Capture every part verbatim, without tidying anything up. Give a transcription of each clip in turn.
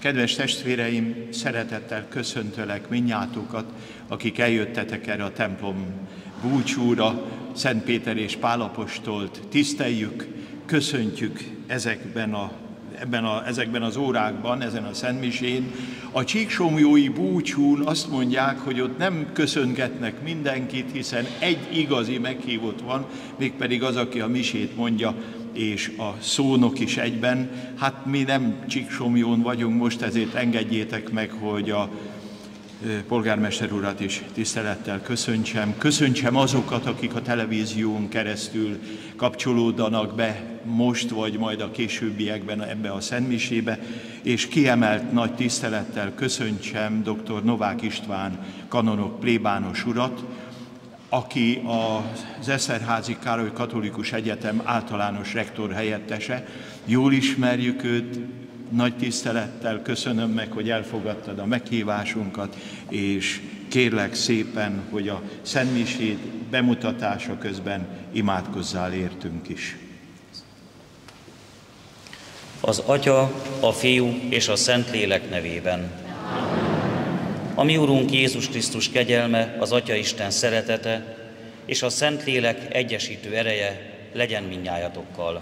Kedves testvéreim, szeretettel köszöntelek mindnyátokat, akik eljöttetek erre a templom búcsúra, Szent Péter és Pál apostolt tiszteljük, köszöntjük ezekben, a, ebben a, ezekben az órákban, ezen a szentmisén. A csíksomlyói búcsún azt mondják, hogy ott nem köszöngetnek mindenkit, hiszen egy igazi meghívott van, mégpedig az, aki a misét mondja, és a szónok is egyben. Hát mi nem Csíksomlyón vagyunk most, ezért engedjétek meg, hogy a polgármester urat is tisztelettel köszöntsem. Köszöntsem azokat, akik a televízión keresztül kapcsolódnak be most, vagy majd a későbbiekben ebbe a szentmisébe, és kiemelt nagy tisztelettel köszöntsem dr. Novák István kanonok plébános urat, aki az Eszterházy Károly Katolikus Egyetem általános rektor helyettese. Jól ismerjük őt, nagy tisztelettel köszönöm meg, hogy elfogadtad a meghívásunkat, és kérlek szépen, hogy a szentmisét bemutatása közben imádkozzál értünk is. Az Atya, a Fiú és a Szentlélek nevében. A mi Urunk Jézus Krisztus kegyelme, az Atya Isten szeretete és a Szentlélek egyesítő ereje legyen mindnyájatokkal.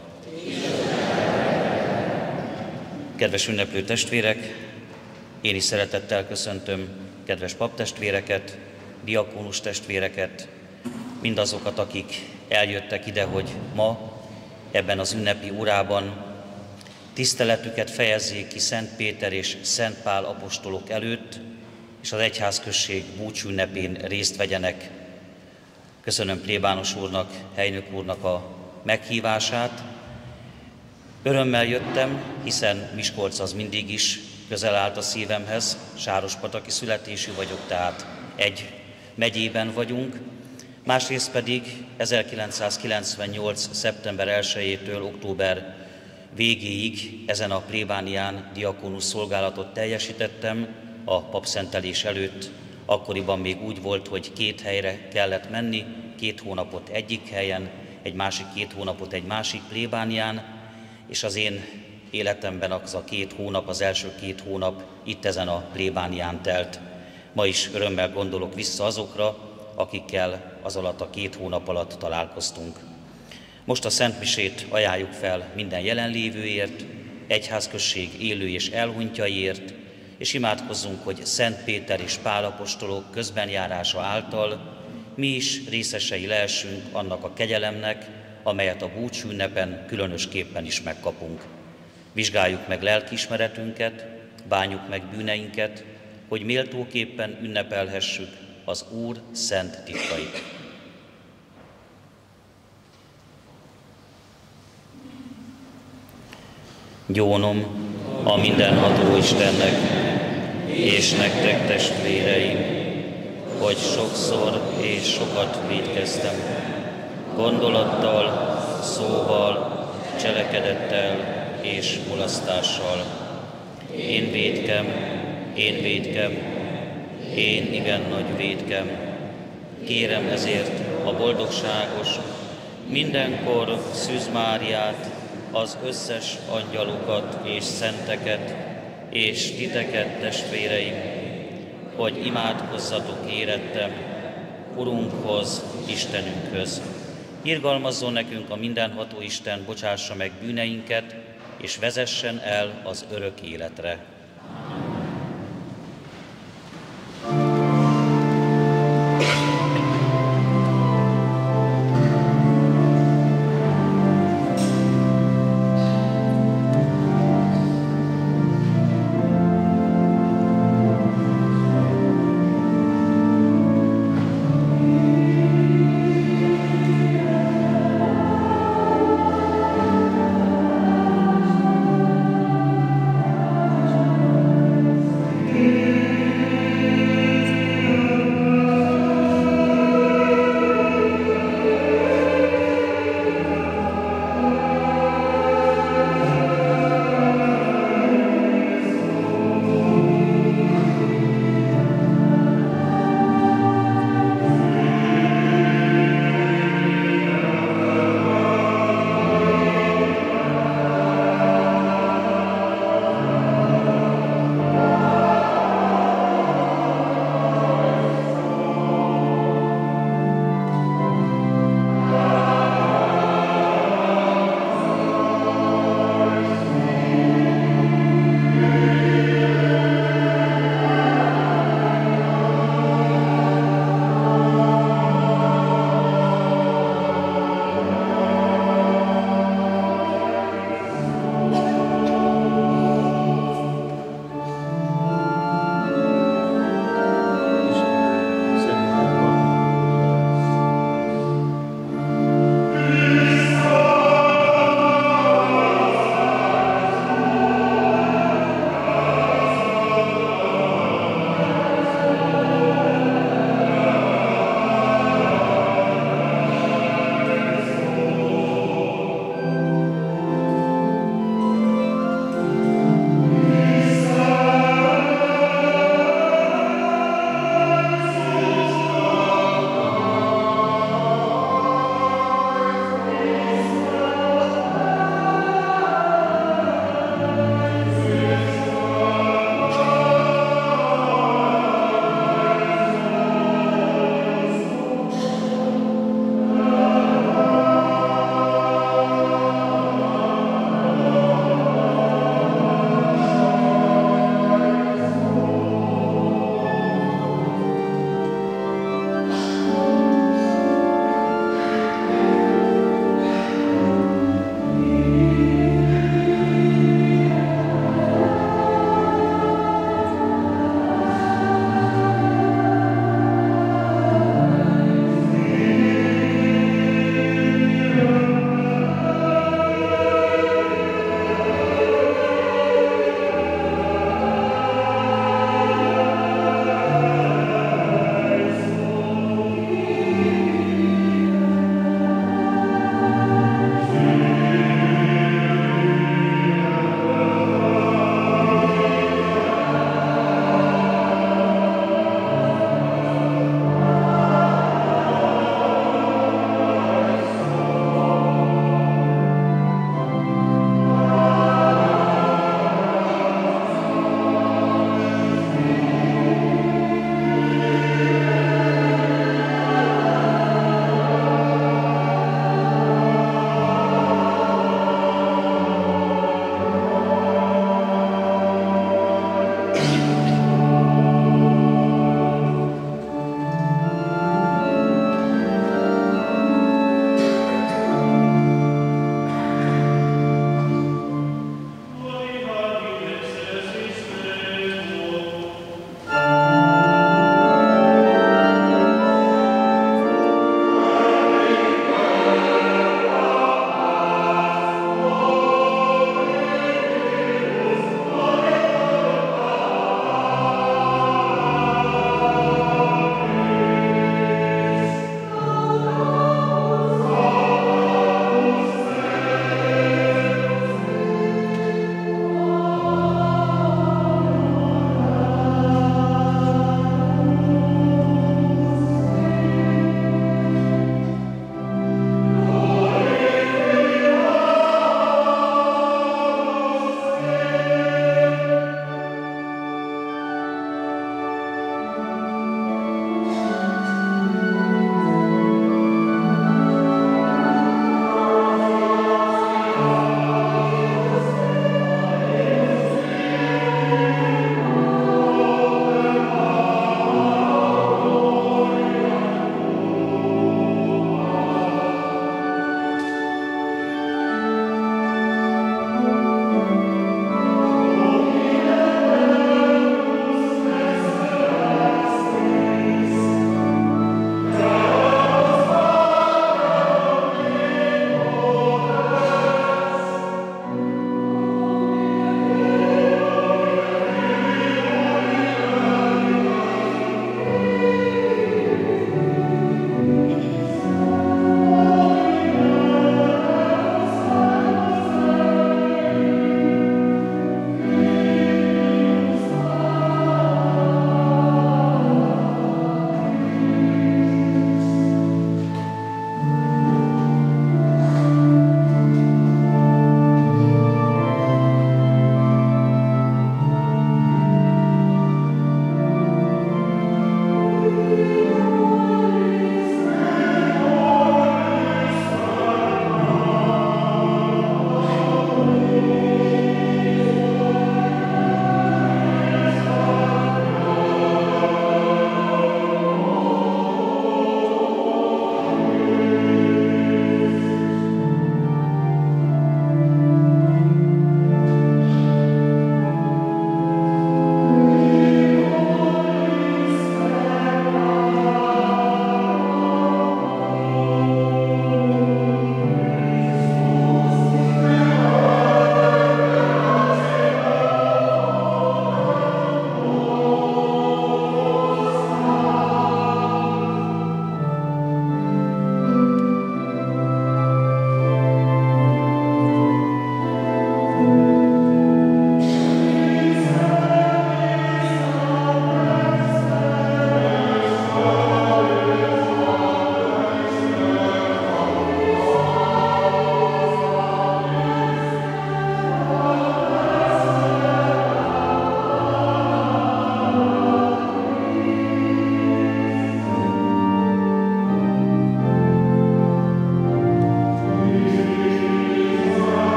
Kedves ünneplő testvérek, én is szeretettel köszöntöm kedves paptestvéreket, diakónus testvéreket, mindazokat, akik eljöttek ide, hogy ma ebben az ünnepi órában tiszteletüket fejezzék ki Szent Péter és Szent Pál apostolok előtt, és az egyházközség búcsúünnepén részt vegyenek. Köszönöm plébános úrnak, helynök úrnak a meghívását. Örömmel jöttem, hiszen Miskolc az mindig is közel állt a szívemhez. Sárospataki születésű vagyok, tehát egy megyében vagyunk. Másrészt pedig ezerkilencszázkilencvennyolc. szeptember elsejétől október végéig ezen a plébánián diakónus szolgálatot teljesítettem a papszentelés előtt. Akkoriban még úgy volt, hogy két helyre kellett menni, két hónapot egyik helyen, egy másik két hónapot egy másik plébánián, és az én életemben az a két hónap, az első két hónap itt ezen a plébánián telt. Ma is örömmel gondolok vissza azokra, akikkel az alatt a két hónap alatt találkoztunk. Most a szentmisét ajánljuk fel minden jelenlévőért, egyházközség élő és elhunytjaiért, és imádkozzunk, hogy Szent Péter és Pál apostolok közbenjárása által mi is részesei lehessünk annak a kegyelemnek, amelyet a búcsúünnepen különösképpen is megkapunk. Vizsgáljuk meg lelkiismeretünket, bánjuk meg bűneinket, hogy méltóképpen ünnepelhessük az Úr szent titkait. Gyónom a mindenható Istennek, és nektek testvéreim, hogy sokszor és sokat vétkeztem, gondolattal, szóval, cselekedettel és mulasztással. Én vétkem, én vétkem, én igen nagy vétkem. Kérem ezért a boldogságos, mindenkor Szűz Máriát, az összes angyalokat és szenteket, és titeket, testvéreim, hogy imádkozzatok érettem Urunkhoz, Istenünkhöz. Irgalmazzon nekünk a mindenható Isten, bocsássa meg bűneinket, és vezessen el az örök életre.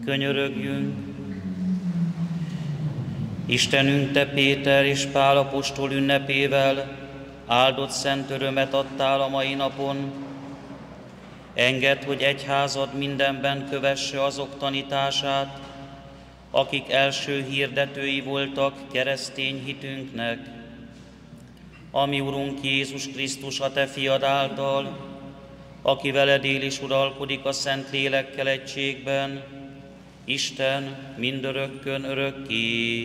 Könyörögjünk. Istenünk, Te Péter és Pál apostol ünnepével áldott szent örömet adtál a mai napon. Engedd, hogy egyházad mindenben kövesse azok tanítását, akik első hirdetői voltak keresztény hitünknek. Ami Urunk Jézus Krisztus, a Te fiad által, aki veled él és uralkodik a Szent Lélekkel egységben, Isten mindörökkön örökké.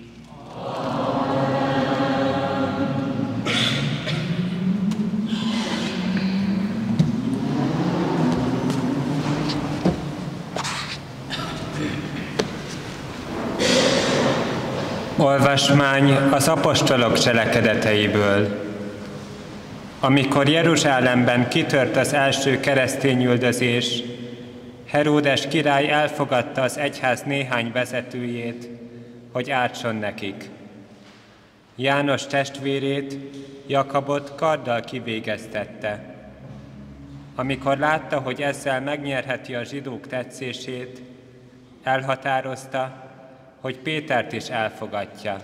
Olvasmány az apostolok cselekedeteiből. Amikor Jeruzsálemben kitört az első keresztényüldözés, Heródes király elfogadta az egyház néhány vezetőjét, hogy ártson nekik. János testvérét, Jakabot karddal kivégeztette. Amikor látta, hogy ezzel megnyerheti a zsidók tetszését, elhatározta, hogy Pétert is elfogadja.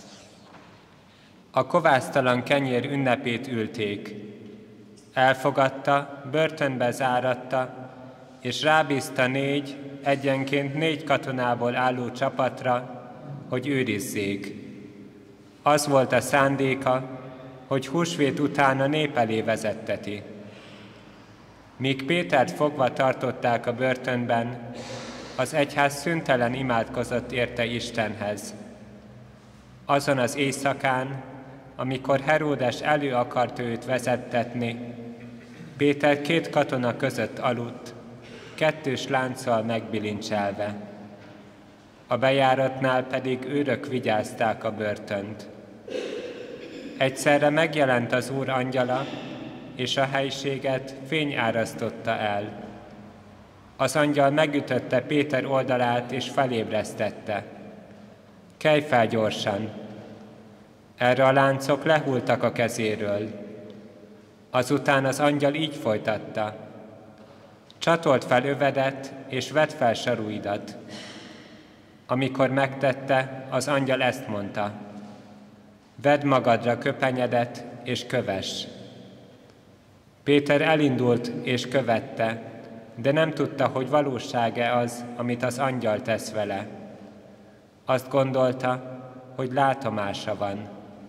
A kovásztalan kenyér ünnepét ülték. Elfogadta, börtönbe záratta, és rábízta négy, egyenként négy katonából álló csapatra, hogy őrizzék. Az volt a szándéka, hogy húsvét után a nép elé vezetteti. Míg Pétert fogva tartották a börtönben, az egyház szüntelen imádkozott érte Istenhez. Azon az éjszakán, amikor Heródes elő akart őt vezettetni, Péter két katona között aludt, kettős lánccal megbilincselve. A bejáratnál pedig őrök vigyázták a börtönt. Egyszerre megjelent az Úr angyala, és a helységet fény árasztotta el. Az angyal megütötte Péter oldalát és felébresztette. Kelj fel gyorsan! Erre a láncok lehultak a kezéről. Azután az angyal így folytatta. Csatold fel övedet, és vedd fel saruidat. Amikor megtette, az angyal ezt mondta. Vedd magadra köpenyedet, és kövess. Péter elindult, és követte, de nem tudta, hogy valóság-e az, amit az angyal tesz vele. Azt gondolta, hogy látomása van.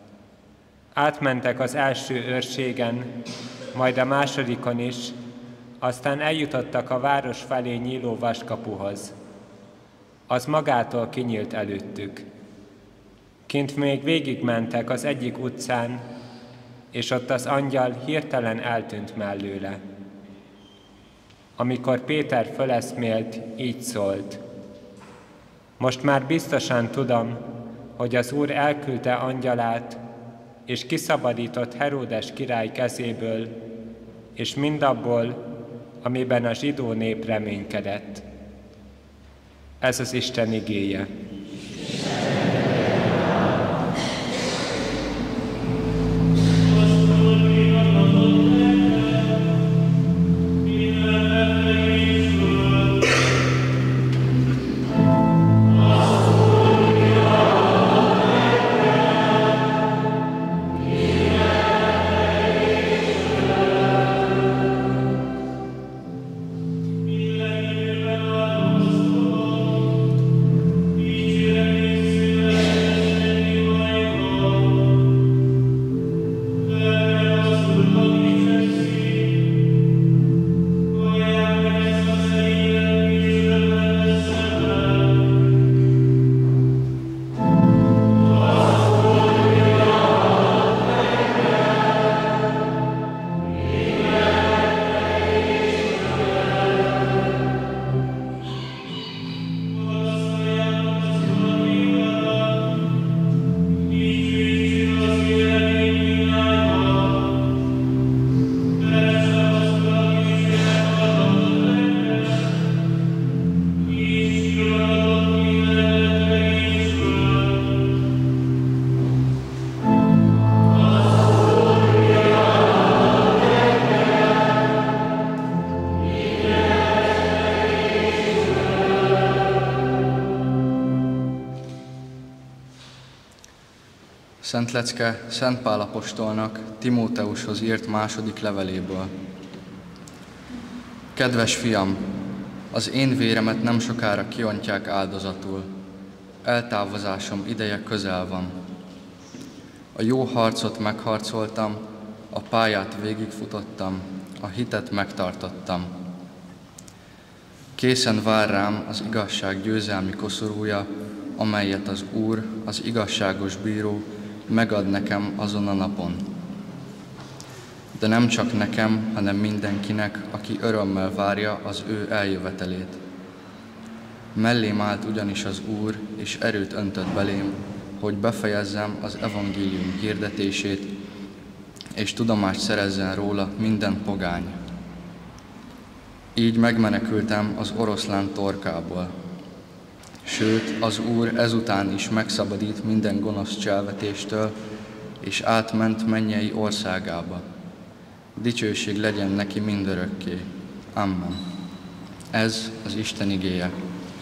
Átmentek az első őrségen, majd a másodikon is, aztán eljutottak a város felé nyíló vaskapuhoz. Az magától kinyílt előttük. Kint még végigmentek az egyik utcán, és ott az angyal hirtelen eltűnt mellőle. Amikor Péter föleszmélt, így szólt. Most már biztosan tudom, hogy az Úr elküldte angyalát, és kiszabadított Heródes király kezéből, és mindabból, amiben a zsidó nép reménykedett. Ez az Isten igéje. Amen. Szent Lecke Szent Pál apostolnak Timóteushoz írt második leveléből. Kedves fiam, az én véremet nem sokára kiontják áldozatul. Eltávozásom ideje közel van. A jó harcot megharcoltam, a pályát végigfutottam, a hitet megtartottam. Készen vár rám az igazság győzelmi koszorúja, amelyet az Úr, az igazságos bíró megad nekem azon a napon. De nem csak nekem, hanem mindenkinek, aki örömmel várja az ő eljövetelét. Mellém állt ugyanis az Úr, és erőt öntött belém, hogy befejezzem az evangélium hirdetését, és tudomást szerezzen róla minden pogány. Így megmenekültem az oroszlán torkából. Sőt, az Úr ezután is megszabadít minden gonosz cselvetéstől, és átment mennyei országába. Dicsőség legyen neki mindörökké. Amen. Ez az Isten igéje.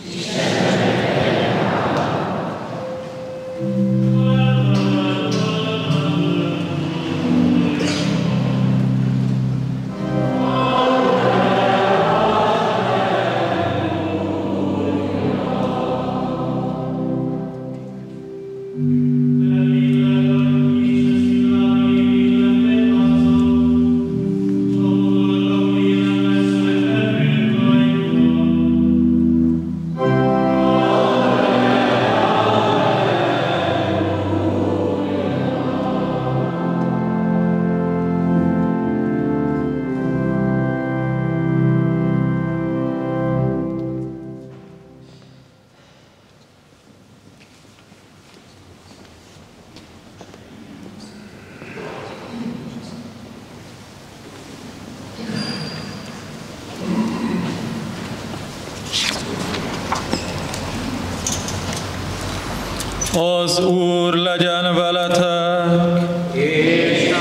Az Úr legyen veletek! És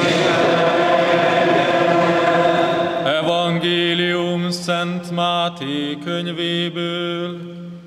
Evangélium Szent Máté könyvéből.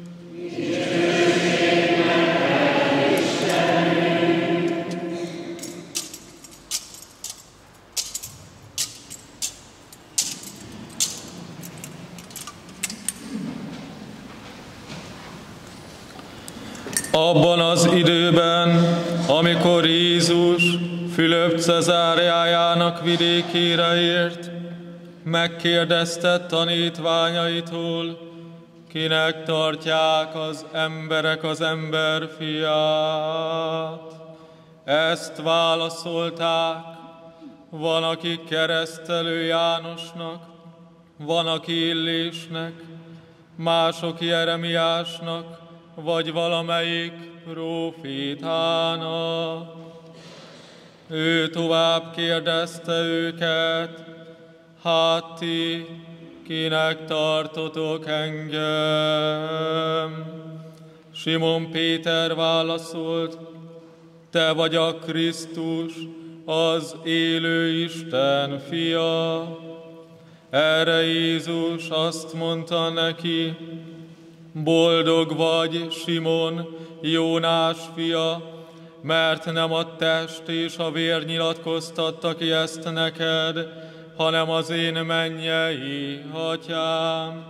Abban az időben, amikor Jézus Fülöp Cezáreájának vidékére ért, megkérdezte tanítványaitól, kinek tartják az emberek az emberfiát. Ezt válaszolták, van, aki Keresztelő Jánosnak, van, aki Illésnek, mások Jeremiásnak, vagy valamelyik prófétának. Ő tovább kérdezte őket, hát ti kinek tartotok engem? Simon Péter válaszolt, te vagy a Krisztus, az élő Isten fia. Erre Jézus azt mondta neki, boldog vagy, Simon, Jónás fia, mert nem a test és a vér nyilatkoztatta ki ezt neked, hanem az én mennyei Atyám.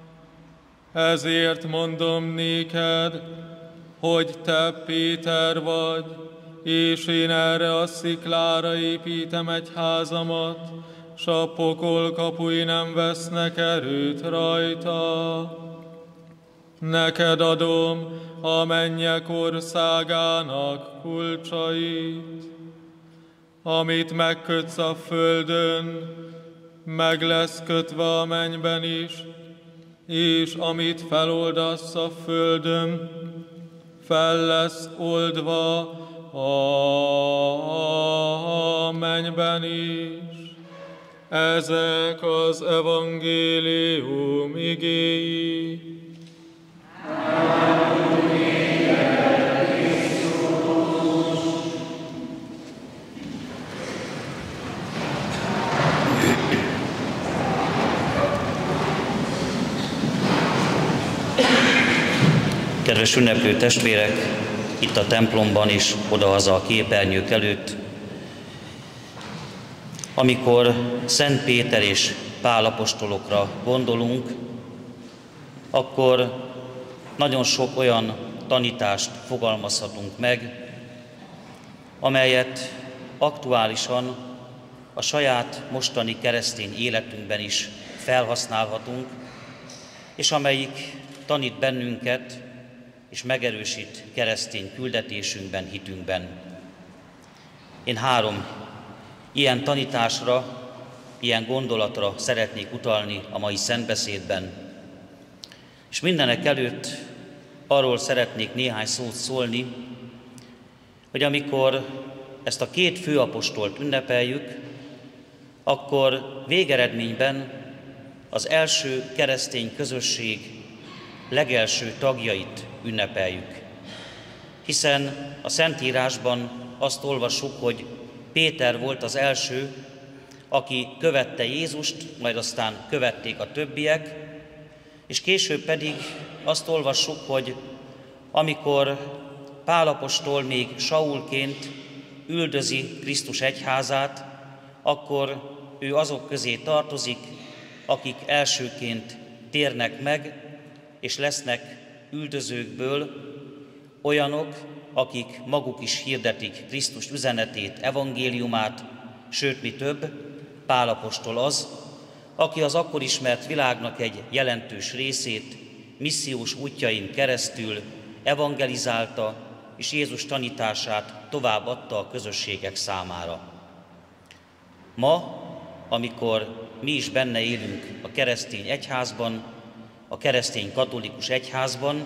Ezért mondom néked, hogy te Péter vagy, és én erre a sziklára építem egy házamat, s a pokol kapui nem vesznek erőt rajta. Neked adom a mennyek országának kulcsait. Amit megkötsz a földön, meg lesz kötve a mennyben is, és amit feloldasz a földön, fel lesz oldva a mennyben is. Ezek az evangélium igéi. Kedves ünneplő testvérek, itt a templomban és odahaza a képernyők előtt. Amikor Szent Péter és Pál apostolokra gondolunk, akkor nagyon sok olyan tanítást fogalmazhatunk meg, amelyet aktuálisan a saját mostani keresztény életünkben is felhasználhatunk, és amelyik tanít bennünket és megerősít keresztény küldetésünkben, hitünkben. Én három ilyen tanításra, ilyen gondolatra szeretnék utalni a mai szentbeszédben. És mindenek előtt arról szeretnék néhány szót szólni, hogy amikor ezt a két főapostolt ünnepeljük, akkor végeredményben az első keresztény közösség legelső tagjait ünnepeljük. Hiszen a Szentírásban azt olvassuk, hogy Péter volt az első, aki követte Jézust, majd aztán követték a többiek, és később pedig azt olvassuk, hogy amikor Pál apostol még Saulként üldözi Krisztus egyházát, akkor ő azok közé tartozik, akik elsőként térnek meg, és lesznek üldözőkből olyanok, akik maguk is hirdetik Krisztus üzenetét, evangéliumát, sőt, mi több, Pál apostol az, aki az akkor ismert világnak egy jelentős részét missziós útjain keresztül evangelizálta, és Jézus tanítását továbbadta a közösségek számára. Ma, amikor mi is benne élünk a keresztény egyházban, a keresztény katolikus egyházban,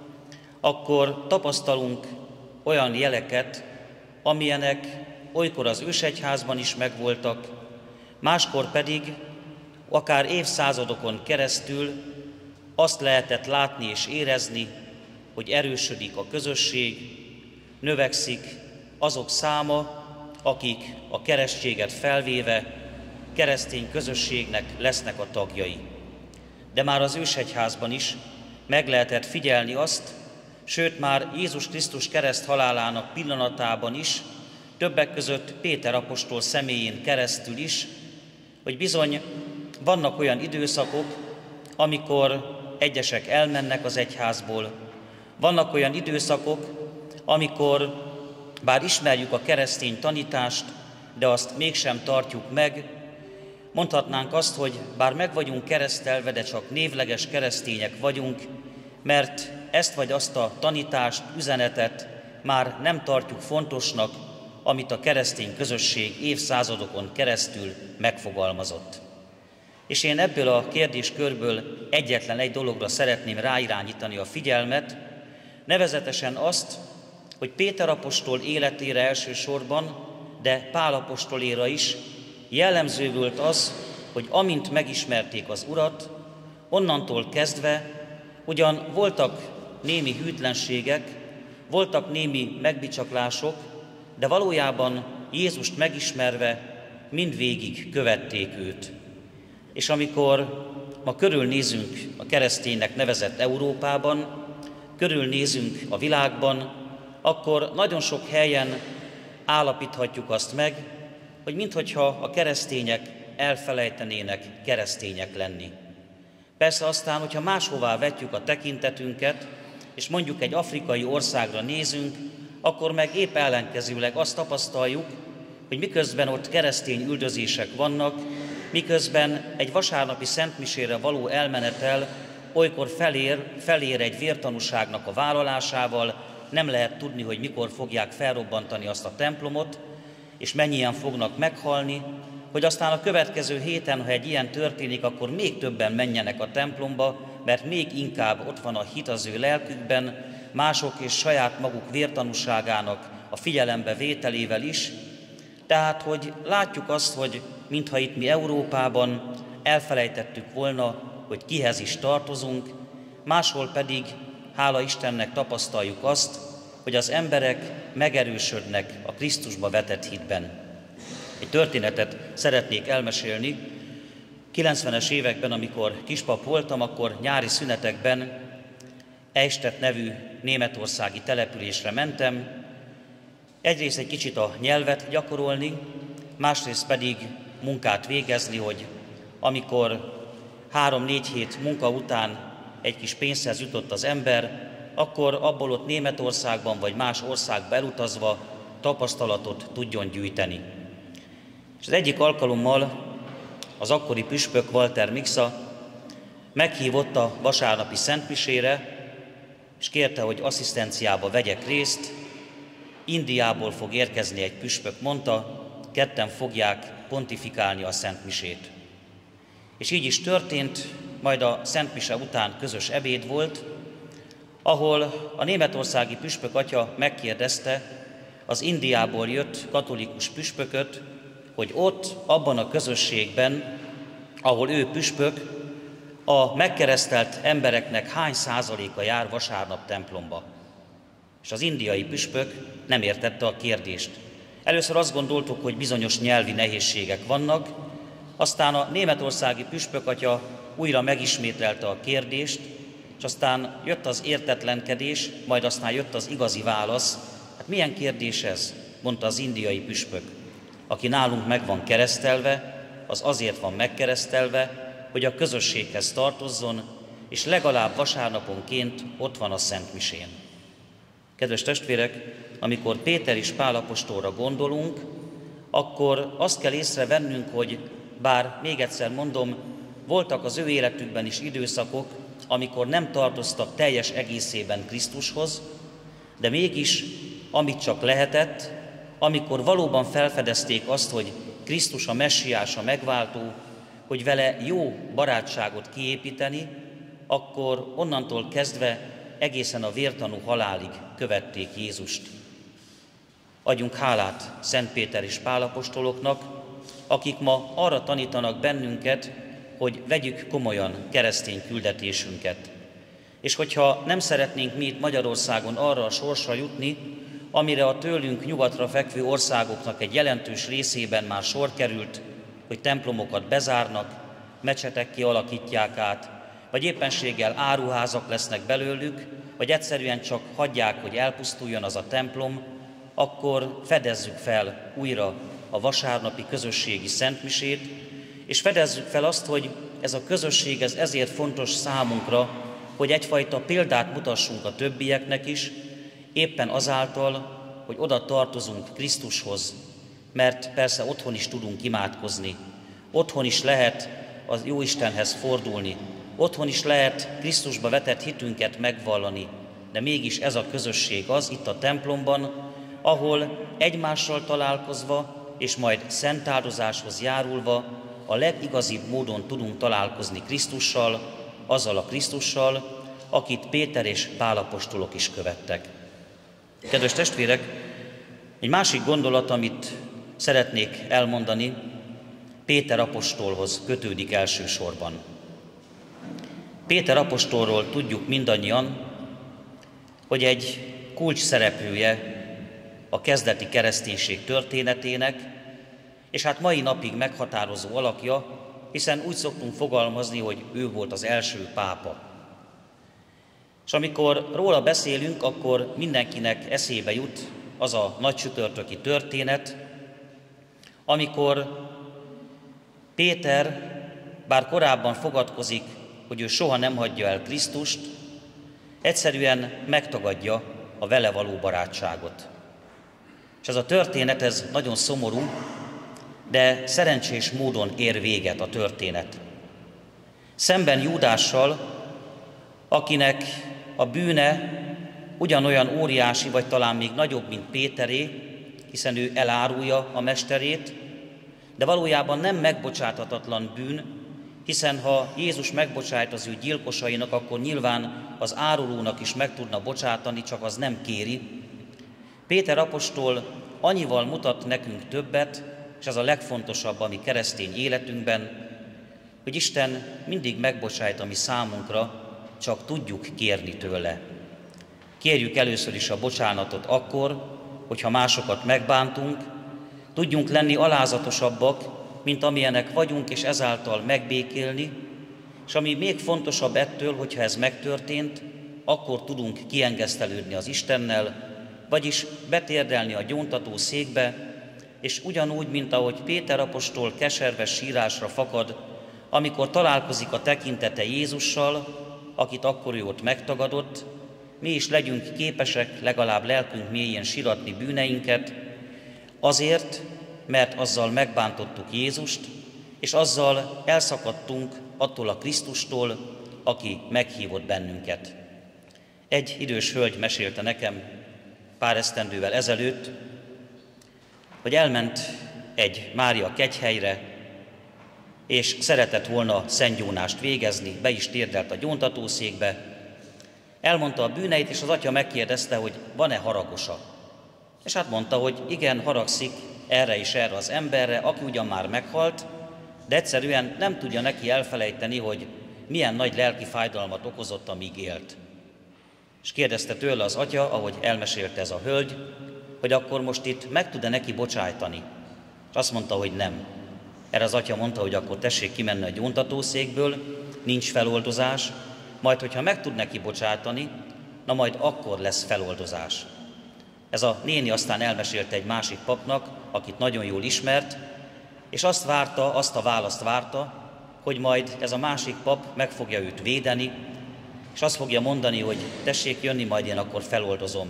akkor tapasztalunk olyan jeleket, amilyenek olykor az ősegyházban is megvoltak, máskor pedig akár évszázadokon keresztül azt lehetett látni és érezni, hogy erősödik a közösség, növekszik azok száma, akik a keresztséget felvéve keresztény közösségnek lesznek a tagjai. De már az ősegyházban is meg lehetett figyelni azt, sőt már Jézus Krisztus kereszt halálának pillanatában is, többek között Péter apostol személyén keresztül is, hogy bizony vannak olyan időszakok, amikor egyesek elmennek az egyházból, vannak olyan időszakok, amikor bár ismerjük a keresztény tanítást, de azt mégsem tartjuk meg. Mondhatnánk azt, hogy bár meg vagyunk keresztelve, de csak névleges keresztények vagyunk, mert ezt vagy azt a tanítást, üzenetet már nem tartjuk fontosnak, amit a keresztény közösség évszázadokon keresztül megfogalmazott. És én ebből a kérdéskörből egyetlen egy dologra szeretném ráirányítani a figyelmet, nevezetesen azt, hogy Péter apostol életére elsősorban, de Pál apostoléra is jellemző volt az, hogy amint megismerték az Urat, onnantól kezdve ugyan voltak némi hűtlenségek, voltak némi megbicsaklások, de valójában Jézust megismerve mindvégig követték őt. És amikor ma körülnézünk a kereszténynek nevezett Európában, körülnézünk a világban, akkor nagyon sok helyen állapíthatjuk azt meg, hogy minthogyha a keresztények elfelejtenének keresztények lenni. Persze aztán, hogyha máshová vetjük a tekintetünket, és mondjuk egy afrikai országra nézünk, akkor meg épp ellenkezőleg azt tapasztaljuk, hogy miközben ott keresztény üldözések vannak, miközben egy vasárnapi szentmisére való elmenetel olykor felér, felér egy vértanúságnak a vállalásával, nem lehet tudni, hogy mikor fogják felrobbantani azt a templomot, és mennyien fognak meghalni, hogy aztán a következő héten, ha egy ilyen történik, akkor még többen menjenek a templomba, mert még inkább ott van a hit az ő lelkükben, mások és saját maguk vértanúságának a figyelembe vételével is. Tehát, hogy látjuk azt, hogy mintha itt mi Európában elfelejtettük volna, hogy kihez is tartozunk, máshol pedig, hála Istennek tapasztaljuk azt, hogy az emberek megerősödnek a Krisztusba vetett hitben. Egy történetet szeretnék elmesélni. kilencvenes években, amikor kispap voltam, akkor nyári szünetekben Eichstätt nevű németországi településre mentem, egyrészt egy kicsit a nyelvet gyakorolni, másrészt pedig munkát végezni, hogy amikor három-négy hét munka után egy kis pénzhez jutott az ember, akkor abból ott Németországban vagy más országba elutazva tapasztalatot tudjon gyűjteni. És az egyik alkalommal az akkori püspök Walter Miksa meghívott a vasárnapi szentmisére, és kérte, hogy asszisztenciába vegyek részt. Indiából fog érkezni egy püspök, mondta, ketten fogják pontifikálni a szentmisét. És így is történt, majd a szentmise után közös ebéd volt, ahol a németországi püspök atya megkérdezte az Indiából jött katolikus püspököt, hogy ott, abban a közösségben, ahol ő püspök, a megkeresztelt embereknek hány százaléka jár vasárnap templomba. És az indiai püspök nem értette a kérdést. Először azt gondoltuk, hogy bizonyos nyelvi nehézségek vannak, aztán a németországi püspök atya újra megismételte a kérdést, és aztán jött az értetlenkedés, majd aztán jött az igazi válasz. Hát milyen kérdés ez? Mondta az indiai püspök. Aki nálunk meg van keresztelve, az azért van megkeresztelve, hogy a közösséghez tartozzon, és legalább vasárnaponként ott van a szentmisén. Kedves testvérek, amikor Péter és Pál apostolra gondolunk, akkor azt kell észrevennünk, hogy bár még egyszer mondom, voltak az ő életükben is időszakok, amikor nem tartoztak teljes egészében Krisztushoz, de mégis, amit csak lehetett, amikor valóban felfedezték azt, hogy Krisztus a messiás, a megváltó, hogy vele jó barátságot kiépíteni, akkor onnantól kezdve egészen a vértanú halálig követték Jézust. Adjunk hálát Szent Péter és Pál apostoloknak, akik ma arra tanítanak bennünket, hogy vegyük komolyan keresztény küldetésünket. És hogyha nem szeretnénk mi itt Magyarországon arra a sorsra jutni, amire a tőlünk nyugatra fekvő országoknak egy jelentős részében már sor került, hogy templomokat bezárnak, mecsetek kialakítják át, vagy éppenséggel áruházak lesznek belőlük, vagy egyszerűen csak hagyják, hogy elpusztuljon az a templom, akkor fedezzük fel újra a vasárnapi közösségi szentmisét, és fedezzük fel azt, hogy ez a közösség ez ezért fontos számunkra, hogy egyfajta példát mutassunk a többieknek is, éppen azáltal, hogy oda tartozunk Krisztushoz, mert persze otthon is tudunk imádkozni, otthon is lehet az Jóistenhez fordulni, otthon is lehet Krisztusba vetett hitünket megvallani, de mégis ez a közösség az itt a templomban, ahol egymással találkozva és majd szent áldozáshoz járulva a legigazibb módon tudunk találkozni Krisztussal, azzal a Krisztussal, akit Péter és Pál apostolok is követtek. Kedves testvérek, egy másik gondolat, amit szeretnék elmondani, Péter apostolhoz kötődik elsősorban. Péter apostolról tudjuk mindannyian, hogy egy kulcs szereplője a kezdeti kereszténység történetének, és hát mai napig meghatározó alakja, hiszen úgy szoktunk fogalmazni, hogy ő volt az első pápa. És amikor róla beszélünk, akkor mindenkinek eszébe jut az a nagy csütörtöki történet, amikor Péter, bár korábban fogadkozik, hogy ő soha nem hagyja el Krisztust, egyszerűen megtagadja a vele való barátságot. És ez a történet, ez nagyon szomorú, de szerencsés módon ér véget a történet. Szemben Júdással, akinek a bűne ugyanolyan óriási, vagy talán még nagyobb, mint Péteré, hiszen ő elárulja a mesterét, de valójában nem megbocsáthatatlan bűn, hiszen ha Jézus megbocsájt az ő gyilkosainak, akkor nyilván az árulónak is meg tudna bocsátani, csak az nem kéri. Péter apostol annyival mutat nekünk többet, és ez a legfontosabb a mi keresztény életünkben, hogy Isten mindig megbocsájt a mi számunkra, csak tudjuk kérni tőle. Kérjük először is a bocsánatot akkor, hogyha másokat megbántunk, tudjunk lenni alázatosabbak, mint amilyenek vagyunk, és ezáltal megbékélni, és ami még fontosabb ettől, hogyha ez megtörtént, akkor tudunk kiengesztelődni az Istennel, vagyis betérdelni a gyóntató székbe, és ugyanúgy, mint ahogy Péter apostol keserves sírásra fakad, amikor találkozik a tekintete Jézussal, akit akkor ő ott megtagadott, mi is legyünk képesek legalább lelkünk mélyén siratni bűneinket, azért, mert azzal megbántottuk Jézust, és azzal elszakadtunk attól a Krisztustól, aki meghívott bennünket. Egy idős hölgy mesélte nekem pár esztendővel ezelőtt, hogy elment egy Mária kegyhelyre, és szeretett volna szentgyónást végezni, be is térdelt a gyóntatószékbe, elmondta a bűneit, és az atya megkérdezte, hogy van-e haragosa. És hát mondta, hogy igen, haragszik erre és erre az emberre, aki ugyan már meghalt, de egyszerűen nem tudja neki elfelejteni, hogy milyen nagy lelki fájdalmat okozott, amíg élt. És kérdezte tőle az atya, ahogy elmesélte ez a hölgy, hogy akkor most itt meg tud-e neki bocsájtani. És azt mondta, hogy nem. Erre az atya mondta, hogy akkor tessék kimenni a gyóntatószékből, nincs feloldozás, majd hogyha meg tud neki bocsátani, na majd akkor lesz feloldozás. Ez a néni aztán elmesélte egy másik papnak, akit nagyon jól ismert, és azt várta, azt a választ várta, hogy majd ez a másik pap meg fogja őt védeni, és azt fogja mondani, hogy tessék jönni, majd én akkor feloldozom.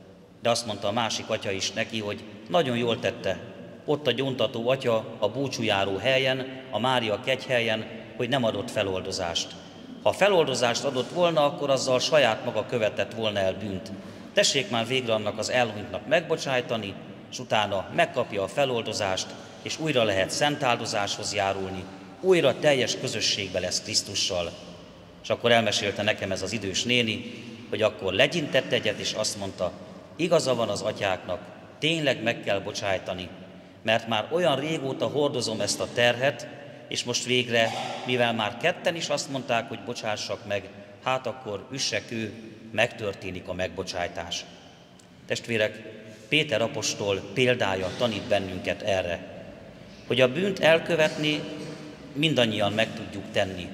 De azt mondta a másik atya is neki, hogy nagyon jól tette, ott a gyóntató atya a búcsújáró helyen, a Mária kegyhelyen, hogy nem adott feloldozást. Ha feloldozást adott volna, akkor azzal saját maga követett volna el bűnt. Tessék már végre annak az elhunytnak megbocsájtani, és utána megkapja a feloldozást, és újra lehet szentáldozáshoz járulni, újra teljes közösségbe lesz Krisztussal. És akkor elmesélte nekem ez az idős néni, hogy akkor legyintett egyet, és azt mondta, igaza van az atyáknak, tényleg meg kell bocsájtani, mert már olyan régóta hordozom ezt a terhet, és most végre, mivel már ketten is azt mondták, hogy bocsássak meg, hát akkor üssek ő, megtörténik a megbocsájtás. Testvérek, Péter apostol példája tanít bennünket erre, hogy a bűnt elkövetni mindannyian meg tudjuk tenni.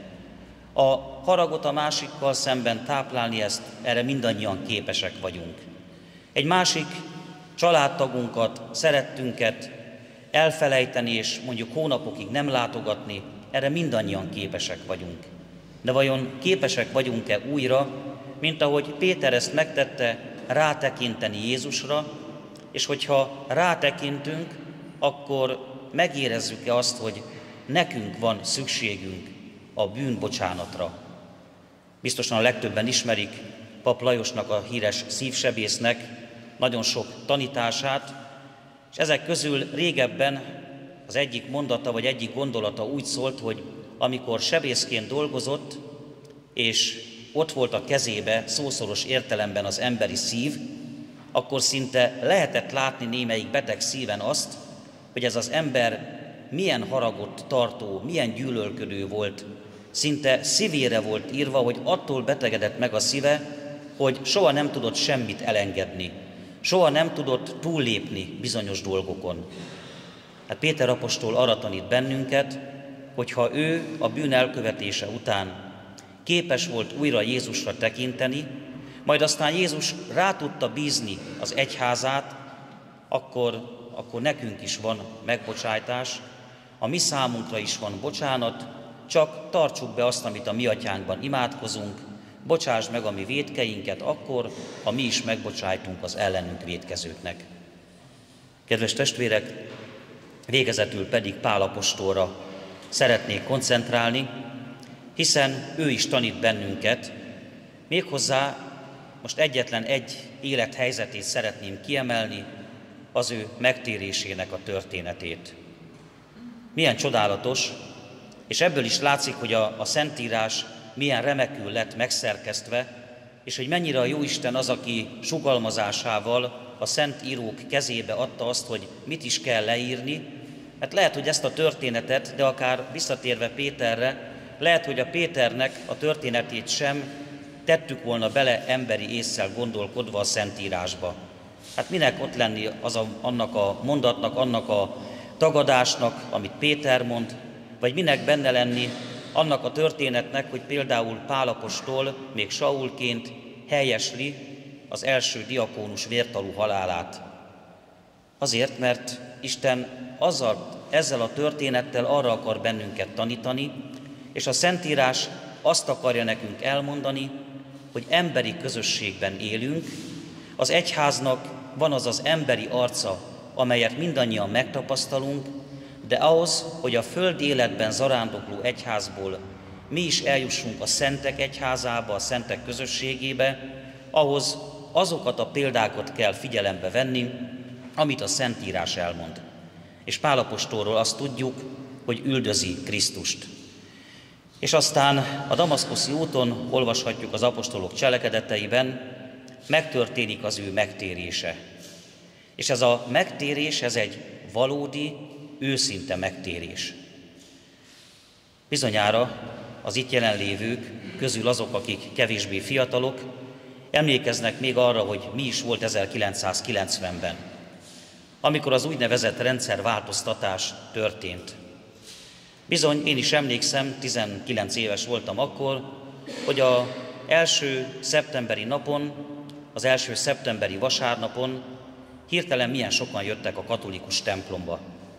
A haragot a másikkal szemben táplálni, ezt erre mindannyian képesek vagyunk. Egy másik családtagunkat, szerettünket elfelejteni és mondjuk hónapokig nem látogatni, erre mindannyian képesek vagyunk. De vajon képesek vagyunk-e újra, mint ahogy Péter ezt megtette, rátekinteni Jézusra, és hogyha rátekintünk, akkor megérezzük-e azt, hogy nekünk van szükségünk a bűnbocsánatra. Biztosan a legtöbben ismerik Pap Lajosnak, a híres szívsebésznek nagyon sok tanítását, és ezek közül régebben az egyik mondata vagy egyik gondolata úgy szólt, hogy amikor sebészként dolgozott, és ott volt a kezébe szószoros értelemben az emberi szív, akkor szinte lehetett látni némelyik beteg szíven azt, hogy ez az ember milyen haragot tartó, milyen gyűlölködő volt. Szinte szívére volt írva, hogy attól betegedett meg a szíve, hogy soha nem tudott semmit elengedni, soha nem tudott túllépni bizonyos dolgokon. Hát Péter apostol arra tanít bennünket, hogy ha ő a bűn elkövetése után képes volt újra Jézusra tekinteni, majd aztán Jézus rá tudta bízni az egyházát, akkor, akkor nekünk is van megbocsájtás, a mi számunkra is van bocsánat, csak tartsuk be azt, amit a mi atyánkban imádkozunk, bocsásd meg a mi vétkeinket akkor, ha mi is megbocsájtunk az ellenünk vétkezőknek. Kedves testvérek, végezetül pedig Pál apostolra szeretnék koncentrálni, hiszen ő is tanít bennünket, méghozzá most egyetlen egy élethelyzetét szeretném kiemelni, az ő megtérésének a történetét. Milyen csodálatos, és ebből is látszik, hogy a, a Szentírás milyen remekül lett megszerkesztve, és hogy mennyire a Jóisten az, aki sugallmazásával a szent írók kezébe adta azt, hogy mit is kell leírni. Hát lehet, hogy ezt a történetet, de akár visszatérve Péterre, lehet, hogy a Péternek a történetét sem tettük volna bele emberi ésszel gondolkodva a Szentírásba. Hát minek ott lenni az a, annak a mondatnak, annak a tagadásnak, amit Péter mond, vagy minek benne lenni annak a történetnek, hogy például Pál apostol még Saulként helyesli az első diakónus vértalú halálát. Azért, mert Isten azzal, ezzel a történettel arra akar bennünket tanítani, és a Szentírás azt akarja nekünk elmondani, hogy emberi közösségben élünk, az egyháznak van az az emberi arca, amelyet mindannyian megtapasztalunk, de ahhoz, hogy a földi életben zarándokló egyházból mi is eljussunk a szentek egyházába, a szentek közösségébe, ahhoz azokat a példákat kell figyelembe venni, amit a Szentírás elmond. És Pál apostolról azt tudjuk, hogy üldözi Krisztust. És aztán a damaszkuszi úton olvashatjuk az apostolok cselekedeteiben, megtörténik az ő megtérése. És ez a megtérés, ez egy valódi, őszinte megtérés. Bizonyára az itt jelenlévők közül azok, akik kevésbé fiatalok, emlékeznek még arra, hogy mi is volt ezerkilencszázkilencvenben, amikor az úgynevezett rendszerváltoztatás történt. Bizony, én is emlékszem, tizenkilenc éves voltam akkor, hogy az első szeptemberi napon, az első szeptemberi vasárnapon hirtelen milyen sokan jöttek a katolikus templomba.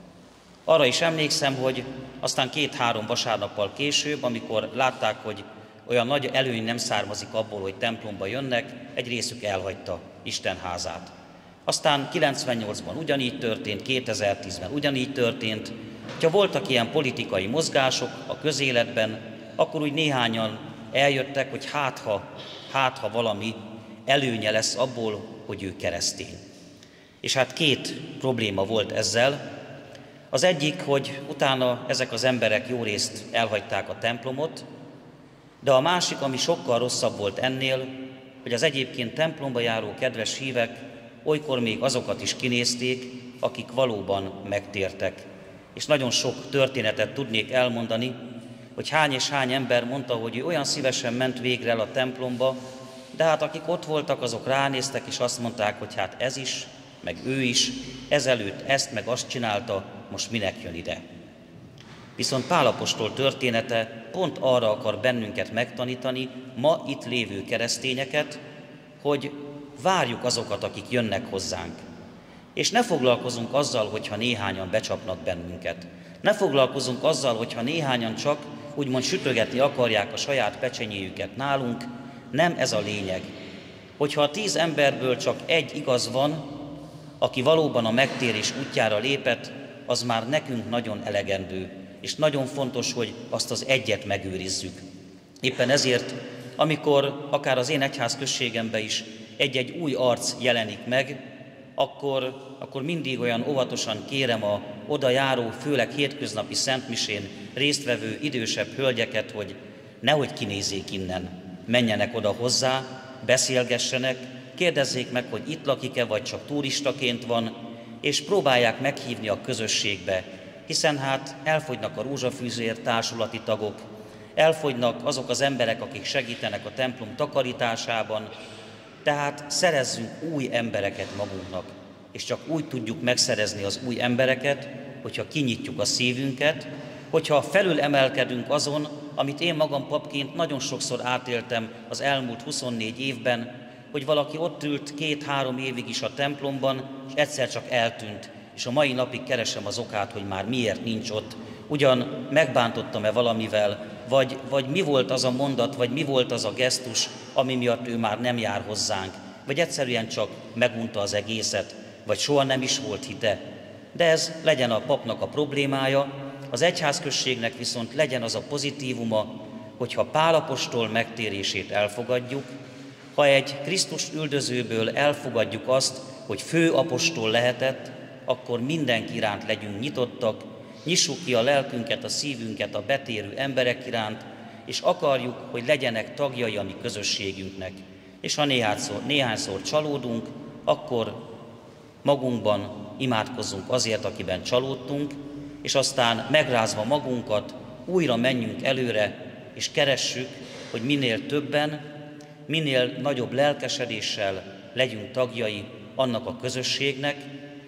Arra is emlékszem, hogy aztán két-három vasárnappal később, amikor látták, hogy olyan nagy előny nem származik abból, hogy templomba jönnek, egy részük elhagyta Isten házát. Aztán kilencvennyolcban ugyanígy történt, kétezer-tízben ugyanígy történt. Ha voltak ilyen politikai mozgások a közéletben, akkor úgy néhányan eljöttek, hogy hát ha, hát ha valami előnye lesz abból, hogy ő keresztény. És hát két probléma volt ezzel. Az egyik, hogy utána ezek az emberek jó részt elhagyták a templomot, de a másik, ami sokkal rosszabb volt ennél, hogy az egyébként templomba járó kedves hívek olykor még azokat is kinézték, akik valóban megtértek. És nagyon sok történetet tudnék elmondani, hogy hány és hány ember mondta, hogy ő olyan szívesen ment végre el a templomba, de hát akik ott voltak, azok ránéztek, és azt mondták, hogy hát ez is, meg ő is, ezelőtt ezt meg azt csinálta, most minek jön ide. Viszont Pál apostol története pont arra akar bennünket megtanítani, ma itt lévő keresztényeket, hogy várjuk azokat, akik jönnek hozzánk. És ne foglalkozunk azzal, hogyha néhányan becsapnak bennünket. Ne foglalkozunk azzal, hogyha néhányan csak úgymond sütögetni akarják a saját pecsenyéjüket nálunk. Nem ez a lényeg. Hogyha a tíz emberből csak egy igaz van, aki valóban a megtérés útjára lépett, az már nekünk nagyon elegendő, és nagyon fontos, hogy azt az egyet megőrizzük. Éppen ezért, amikor akár az én egyházközségemben is egy-egy új arc jelenik meg, akkor, akkor mindig olyan óvatosan kérem a oda járó, főleg hétköznapi szentmisén résztvevő idősebb hölgyeket, hogy nehogy kinézzék innen, menjenek oda hozzá, beszélgessenek, kérdezzék meg, hogy itt lakik-e, vagy csak turistaként van, és próbálják meghívni a közösségbe, hiszen hát elfogynak a rózsafűzér társulati tagok, elfogynak azok az emberek, akik segítenek a templom takarításában, tehát szerezzünk új embereket magunknak, és csak úgy tudjuk megszerezni az új embereket, hogyha kinyitjuk a szívünket, hogyha felül emelkedünk azon, amit én magam papként nagyon sokszor átéltem az elmúlt huszonnégy évben, hogy valaki ott ült két-három évig is a templomban, és egyszer csak eltűnt, és a mai napig keresem az okát, hogy már miért nincs ott. Ugyan megbántottam-e valamivel, vagy, vagy mi volt az a mondat, vagy mi volt az a gesztus, ami miatt ő már nem jár hozzánk, vagy egyszerűen csak megunta az egészet, vagy soha nem is volt hite. De ez legyen a papnak a problémája, az egyházközségnek viszont legyen az a pozitívuma, hogyha Pál apostol megtérését elfogadjuk, ha egy Krisztus üldözőből elfogadjuk azt, hogy fő apostol lehetett, akkor mindenki iránt legyünk nyitottak, nyissuk ki a lelkünket, a szívünket a betérő emberek iránt, és akarjuk, hogy legyenek tagjai a mi közösségünknek. És ha néhányszor, néhányszor csalódunk, akkor magunkban imádkozzunk azért, akiben csalódtunk, és aztán megrázva magunkat újra menjünk előre, és keressük, hogy minél többen, minél nagyobb lelkesedéssel legyünk tagjai annak a közösségnek,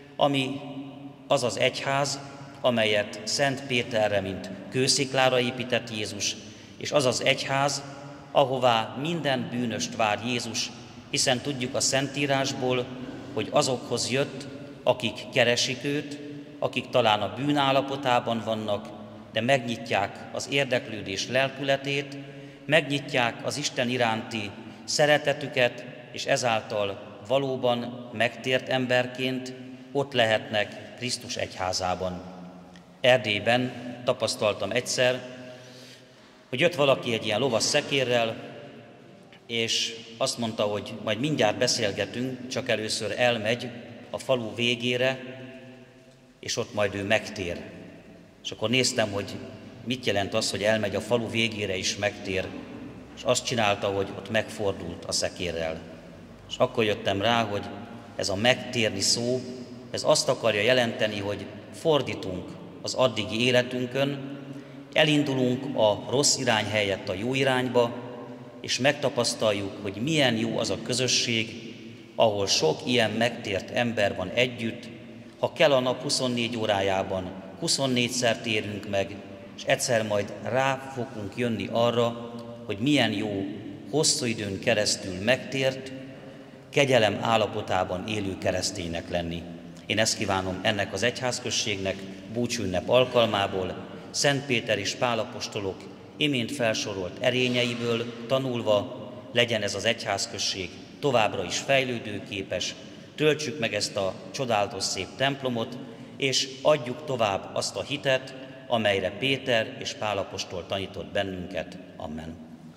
ami az az egyház, amelyet Szent Péterre, mint kősziklára épített Jézus, és az az egyház, ahová minden bűnöst vár Jézus, hiszen tudjuk a Szentírásból, hogy azokhoz jött, akik keresik őt, akik talán a bűn állapotában vannak, de megnyitják az érdeklődés lelkületét, megnyitják az Isten iránti szeretetüket, és ezáltal valóban megtért emberként ott lehetnek Krisztus egyházában. Erdélyben tapasztaltam egyszer, hogy jött valaki egy ilyen lovas szekérrel, és azt mondta, hogy majd mindjárt beszélgetünk, csak először elmegy a falu végére, és ott majd ő megtér. És akkor néztem, hogy mit jelent az, hogy elmegy a falu végére és megtér, és azt csinálta, hogy ott megfordult a szekérrel. És akkor jöttem rá, hogy ez a megtérni szó, ez azt akarja jelenteni, hogy fordítunk az addigi életünkön, elindulunk a rossz irány helyett a jó irányba, és megtapasztaljuk, hogy milyen jó az a közösség, ahol sok ilyen megtért ember van együtt, ha kell a nap huszonnégy órájában, huszonnégyszer térünk meg, és egyszer majd rá fogunk jönni arra, hogy milyen jó hosszú időn keresztül megtért, kegyelem állapotában élő kereszténynek lenni. Én ezt kívánom ennek az egyházközségnek búcsúünnep alkalmából, Szent Péter és Pál apostolok imént felsorolt erényeiből tanulva legyen ez az egyházközség továbbra is fejlődőképes, töltsük meg ezt a csodálatos szép templomot, és adjuk tovább azt a hitet, amelyre Péter és Pál apostol tanított bennünket. Amen.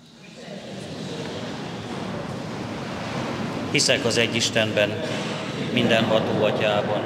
Hiszek az egy Istenben, mindenható Atyában,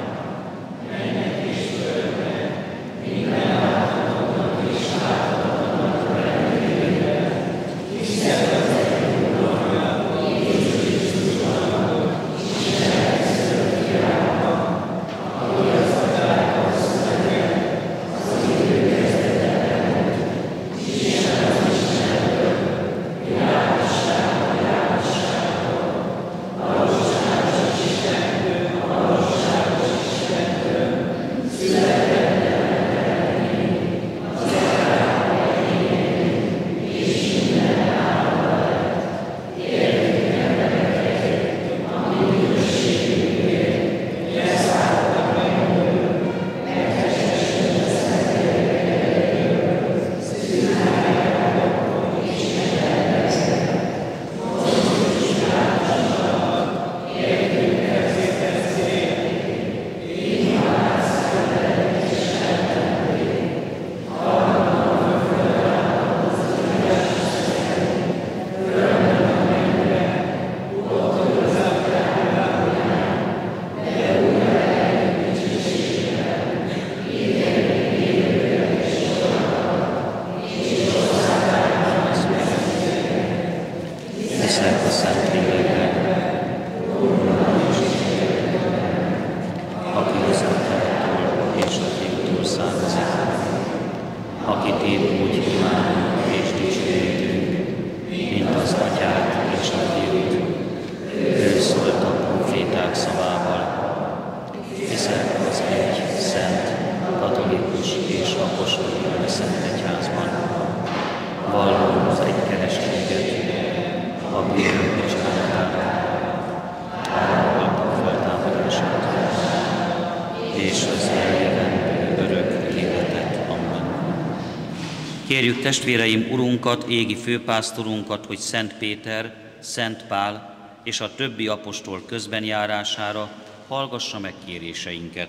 Kérjük testvéreim Urunkat, égi főpásztorunkat, hogy Szent Péter, Szent Pál és a többi apostol közbenjárására hallgassa meg kéréseinket.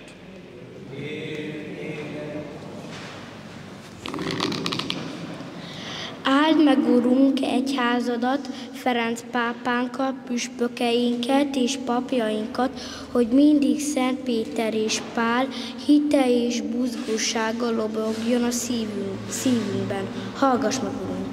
Áld meg, Urunk, egyházadat, Ferenc pápánkat, püspökeinket és papjainkat, hogy mindig Szent Péter és Pál hite és buzgósággal lobogjon a szívünk, szívünkben. Hallgass meg, Urunk!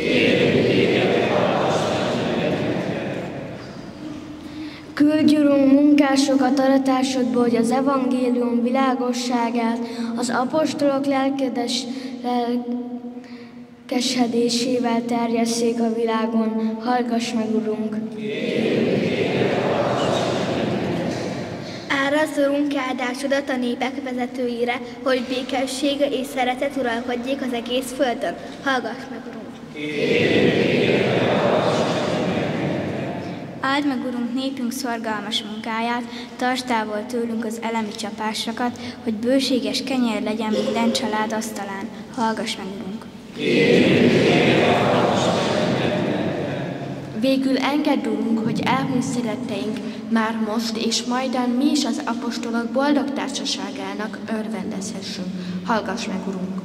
Küldj, Urunk, munkásokat aratásodból, hogy az evangélium világosságát az apostolok lelkedes, lel, kesedésével terjesszék a világon. Hallgass meg, Urunk! Árazd, Urunk, áldásodat a népek vezetőire, hogy békessége és szeretet uralkodjék az egész földön. Hallgass meg, Urunk! Áld meg, Urunk, népünk szorgalmas munkáját, tartsd távol tőlünk az elemi csapásokat, hogy bőséges kenyér legyen minden család asztalán. Hallgass meg, Urunk! Végül engedd, Urunk, hogy elhunyt szeretteink már most és majdan mi is az apostolok boldog társaságának örvendezhessünk. Hallgass meg, Urunk!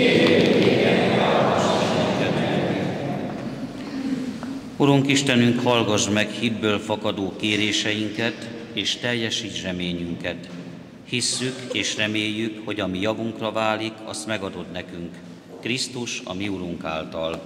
Urunk Istenünk, hallgass meg hitből fakadó kéréseinket, és teljesíts reményünket. Hisszük és reméljük, hogy ami javunkra válik, azt megadod nekünk. Krisztus, a mi Urunk által.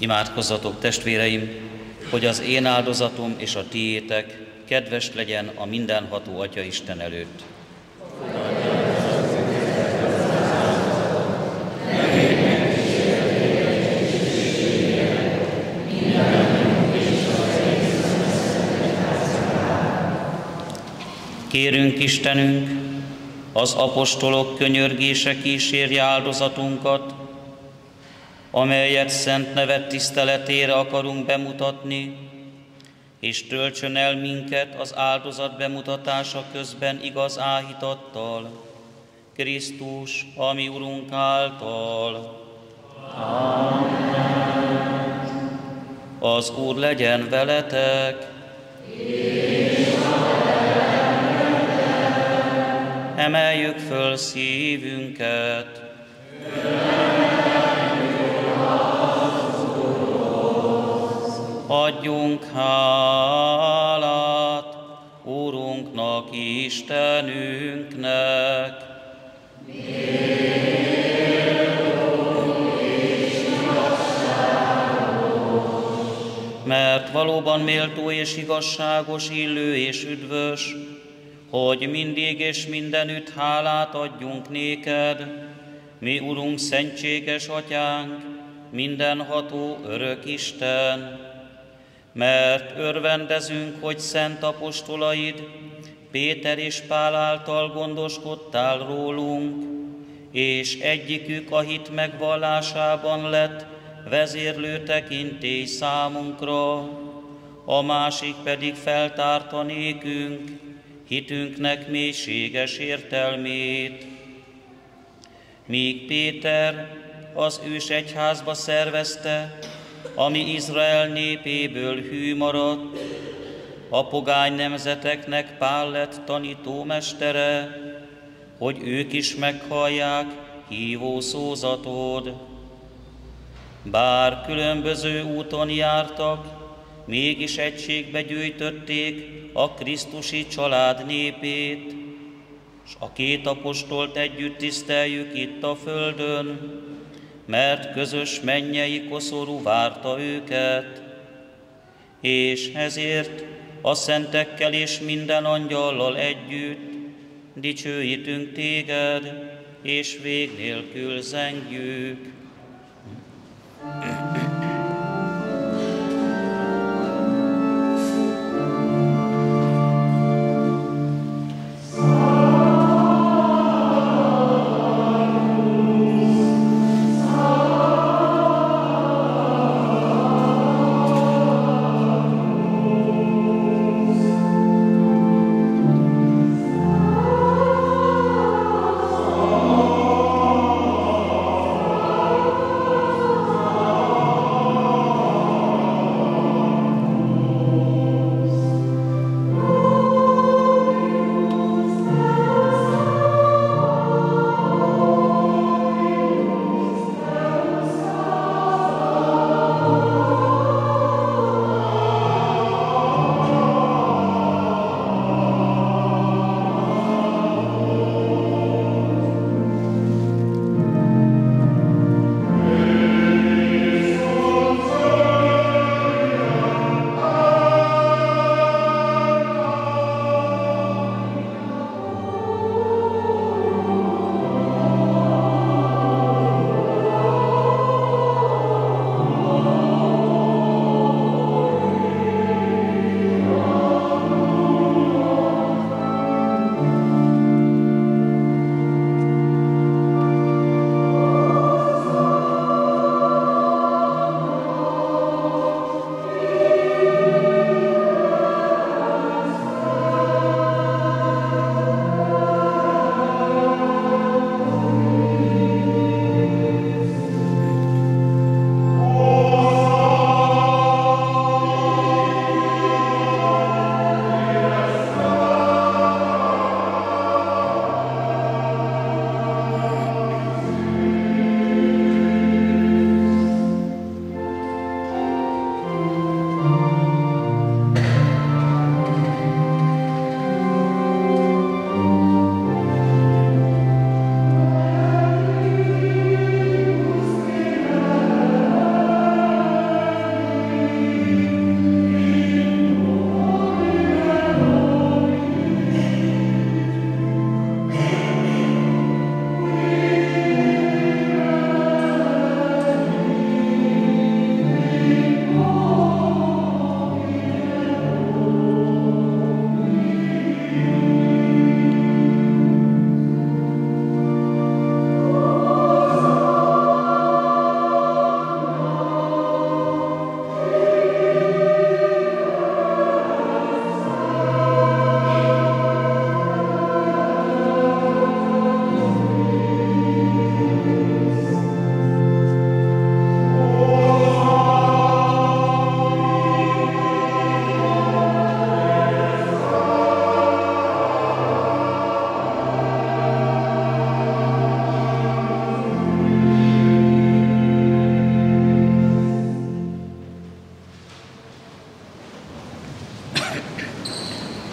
Imádkozzatok, testvéreim, hogy az én áldozatom és a tiétek kedves legyen a mindenható Atya Isten előtt. Kérünk Istenünk, az apostolok könyörgése kísérje áldozatunkat, amelyet szent nevet tiszteletére akarunk bemutatni, és töltsön el minket az áldozat bemutatása közben igaz áhítattal, Krisztus, a mi Urunk által. Amen. Az Úr legyen veletek, emeljük föl szívünket. Adjunk hálát Urunknak, Istenünknek. Mert valóban méltó és igazságos, illő és üdvös, hogy mindig és mindenütt hálát adjunk néked, mi Urunk, szentséges Atyánk, mindenható örök Isten, mert örvendezünk, hogy szent apostolaid, Péter és Pál által gondoskodtál rólunk, és egyikük a hit megvallásában lett vezérlő tekintély számunkra, a másik pedig feltárta nékünk hitünknek mélységes értelmét. Míg Péter az ős egyházba szervezte, ami Izrael népéből hű maradt, a pogány nemzeteknek Pál lett tanítómestere, hogy ők is meghallják hívó szózatod. Bár különböző úton jártak, mégis egységbe gyűjtötték a krisztusi család népét, s a két apostolt együtt tiszteljük itt a földön, mert közös mennyei koszorú várta őket, és ezért a szentekkel és minden angyallal együtt dicsőítünk téged, és vég nélkül zengjük. Oh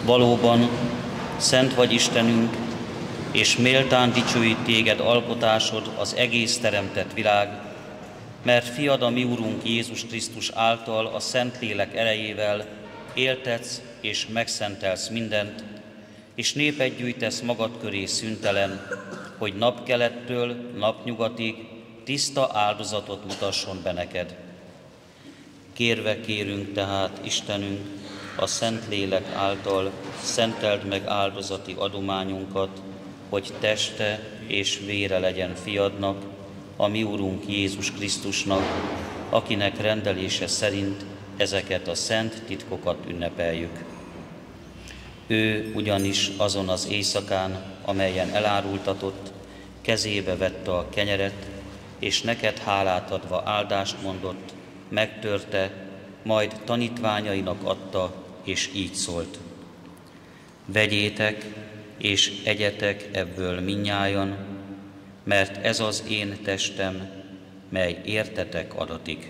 Valóban, szent vagy Istenünk, és méltán dicsőít téged alkotásod az egész teremtett világ, mert fiad, a mi Urunk Jézus Krisztus által a Szentlélek erejével éltetsz és megszentelsz mindent, és népet gyűjtesz magad köré szüntelen, hogy napkelettől napnyugatig tiszta áldozatot mutasson be neked. Kérve kérünk tehát, Istenünk, a Szentlélek által szenteld meg áldozati adományunkat, hogy teste és vére legyen fiadnak, a mi Urunk Jézus Krisztusnak, akinek rendelése szerint ezeket a szent titkokat ünnepeljük. Ő ugyanis azon az éjszakán, amelyen elárultatott, kezébe vette a kenyeret, és neked hálát adva áldást mondott, megtörte, majd tanítványainak adta, és így szólt: vegyétek, és egyetek ebből mindnyájan, mert ez az én testem, mely értetek adatik.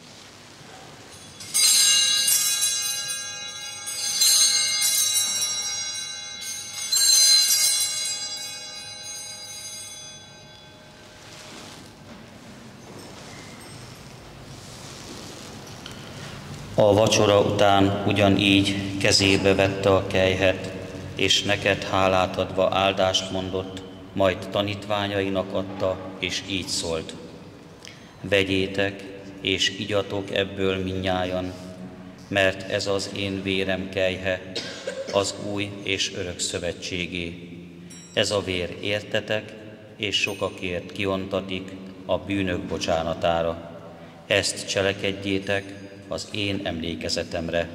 A vacsora után ugyanígy kezébe vette a kelyhet, és neked hálát adva áldást mondott, majd tanítványainak adta, és így szólt: vegyétek, és igyatok ebből mindnyájan, mert ez az én vérem kelyhe, az új és örök szövetségé. Ez a vér értetek, és sokakért kiontatik a bűnök bocsánatára. Ezt cselekedjétek az én emlékezetemre.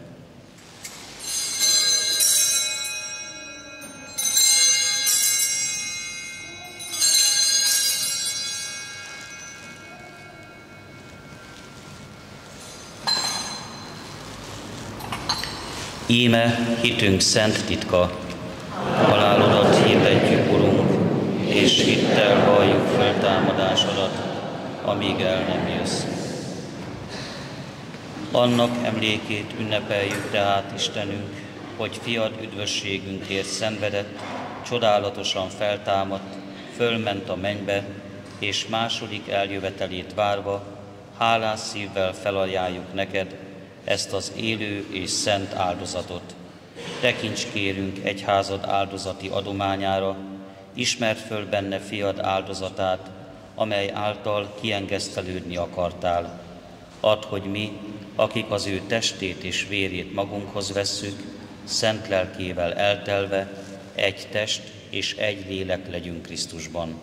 Íme hitünk szent titka, halálodat hirdetjük, Urunk, és hittel valljuk feltámadásodat, amíg el nem jössz. Annak emlékét ünnepeljük tehát, Istenünk, hogy fiad üdvösségünkért szenvedett, csodálatosan feltámadt, fölment a mennybe, és második eljövetelét várva, hálás szívvel felajánljuk neked ezt az élő és szent áldozatot. Tekints kérünk egyházad áldozati adományára, ismerd föl benne fiad áldozatát, amely által kiengesztelődni akartál. Add, hogy mi, akik az ő testét és vérét magunkhoz vesszük, szent lelkével eltelve, egy test és egy lélek legyünk Krisztusban.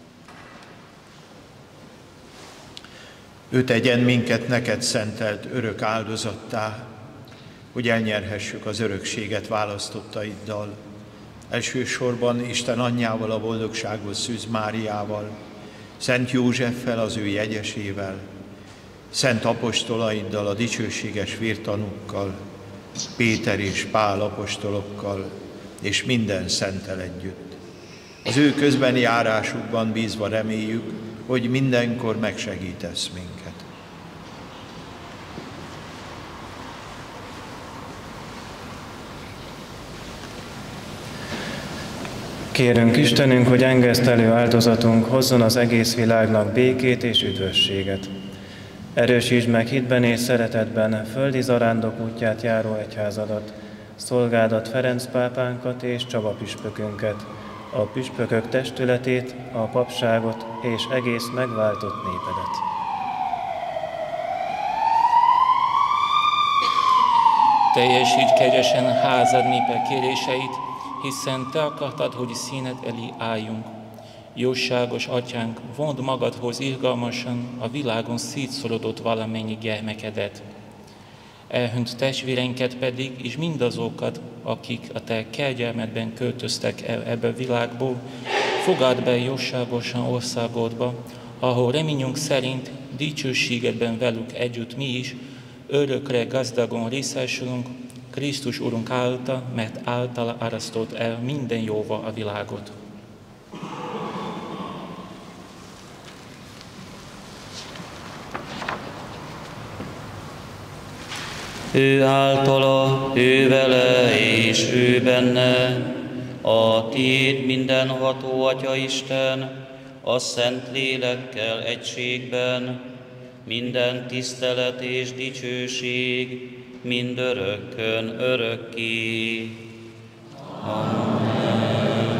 Ő tegyen minket neked szentelt örök áldozattá, hogy elnyerhessük az örökséget választottaiddal. Elsősorban Isten anyjával, a boldogságos Szűz Máriával, Szent Józseffel, az ő jegyesével, szent apostolaiddal, a dicsőséges vértanúkkal, Péter és Pál apostolokkal, és minden szenttel együtt. Az ő közbeni járásukban bízva reméljük, hogy mindenkor megsegítesz minket. Kérünk Istenünk, hogy engesztelő áldozatunk hozzon az egész világnak békét és üdvösséget. Erősítsd meg hitben és szeretetben földi zarándok útját járó egyházadat, szolgádat Ferenc pápánkat és Csaba püspökünket, a püspökök testületét, a papságot és egész megváltott népedet. Teljesíts kegyesen házad népe kéréseit, hiszen te akartad, hogy színed elé álljunk. Jóságos Atyánk, vond magadhoz irgalmasan a világon szétszorodott valamennyi gyermekedet. Elhunyt testvéreinket pedig, és mindazokat, akik a te kegyelmedben költöztek el ebbe a világból, fogadd be jóságosan országodba, ahol reményünk szerint dicsőségedben velük együtt mi is örökre gazdagon részesülünk, Krisztus Urunk által, mert általa árasztott el minden jóval a világot. Ő általa, ő vele és ő benne, a Tiéd mindenható Atya Isten, a Szent Lélekkel egységben, minden tisztelet és dicsőség, mindörökkön örökké. Amen.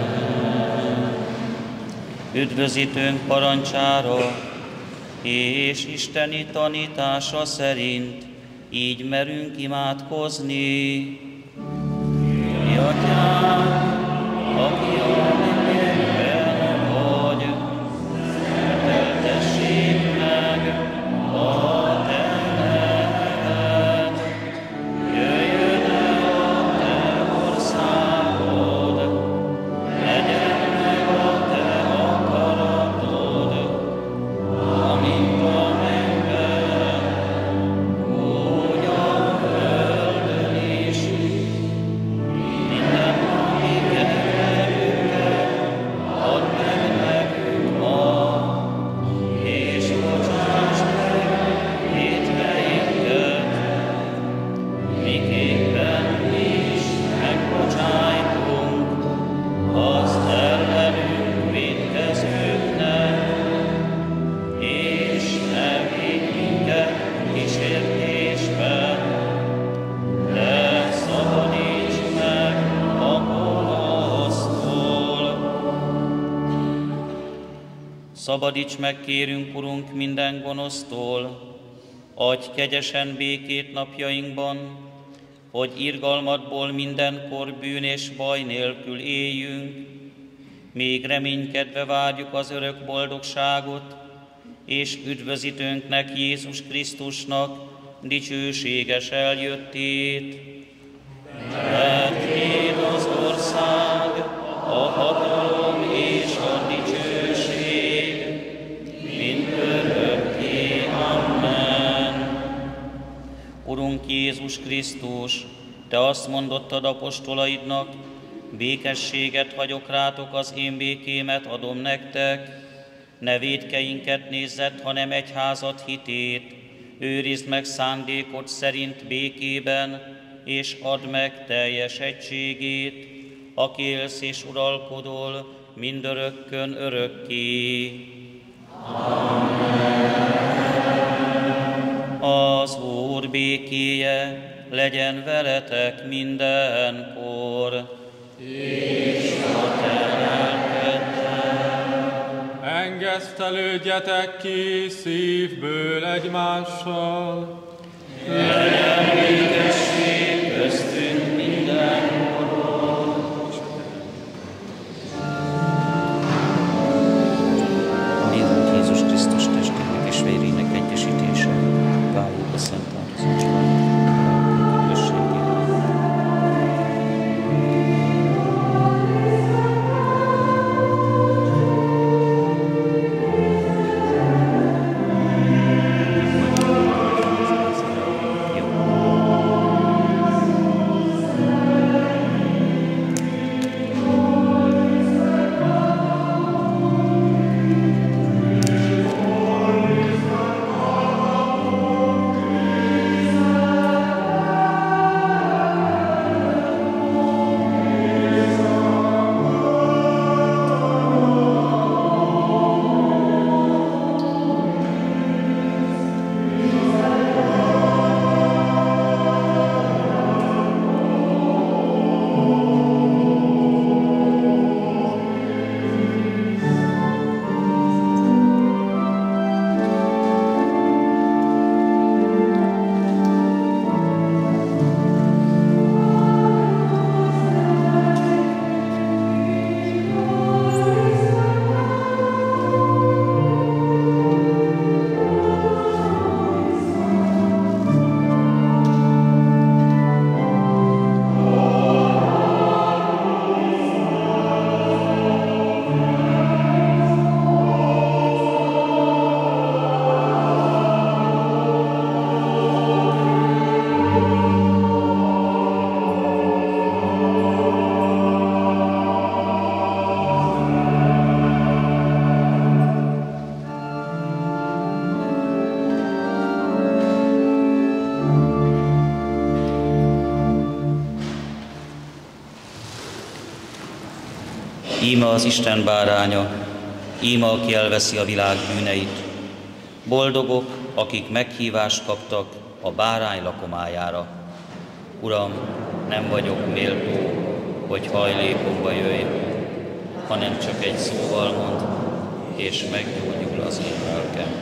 Üdvözítőnk parancsára és isteni tanítása szerint így merünk imádkozni. Mi Atyánk, aki a mennyekben vagy, szenteltessék meg a te neved. Jöjjön el a te országod, legyen meg a te akaratod, amint a mennyben, úgy a földön is. Minden napi kenyerünket add meg nekünk ma, és bocsásd meg vétkeinket, miképpen mi is megbocsájtunk az ellenünk vétkezőknek, és ne védj minket kísértésbe, de szabadíts meg a gonosztól. Szabadíts meg, kérünk, Urunk, minden gonosztól, adj kegyesen békét napjainkban, hogy irgalmadból mindenkor bűn és baj nélkül éljünk, még reménykedve várjuk az örök boldogságot, és üdvözítőnknek, Jézus Krisztusnak dicsőséges eljöttét. Mert tiéd az ország, a hatalom és a dicsőség, mindörökké. Amen. Urunk Jézus Krisztus, Te azt mondottad apostolaidnak, békességet hagyok rátok, az én békémet adom nektek. Ne vétkeinket nézzed, hanem egyházad hitét, őrizd meg szándékod szerint békében, és add meg teljes egységét, aki élsz és uralkodol mindörökkön örökké. Az Úr békéje legyen veletek mindenkor. És a te lelkeddel. Engesztelődjetek ki szívből egymással. Legyen békesség köztünk mindenkorról. Méltó Jézus Krisztus testének és vérének egyesítése, váljuk a szent áldozatban. Jó. Íme az Isten báránya, íme aki elveszi a világ bűneit. Boldogok, akik meghívást kaptak a bárány lakomájára. Uram, nem vagyok méltó, hogy hajlékomba jöjj, hanem csak egy szóval mond, és meggyógyul az én lelkem.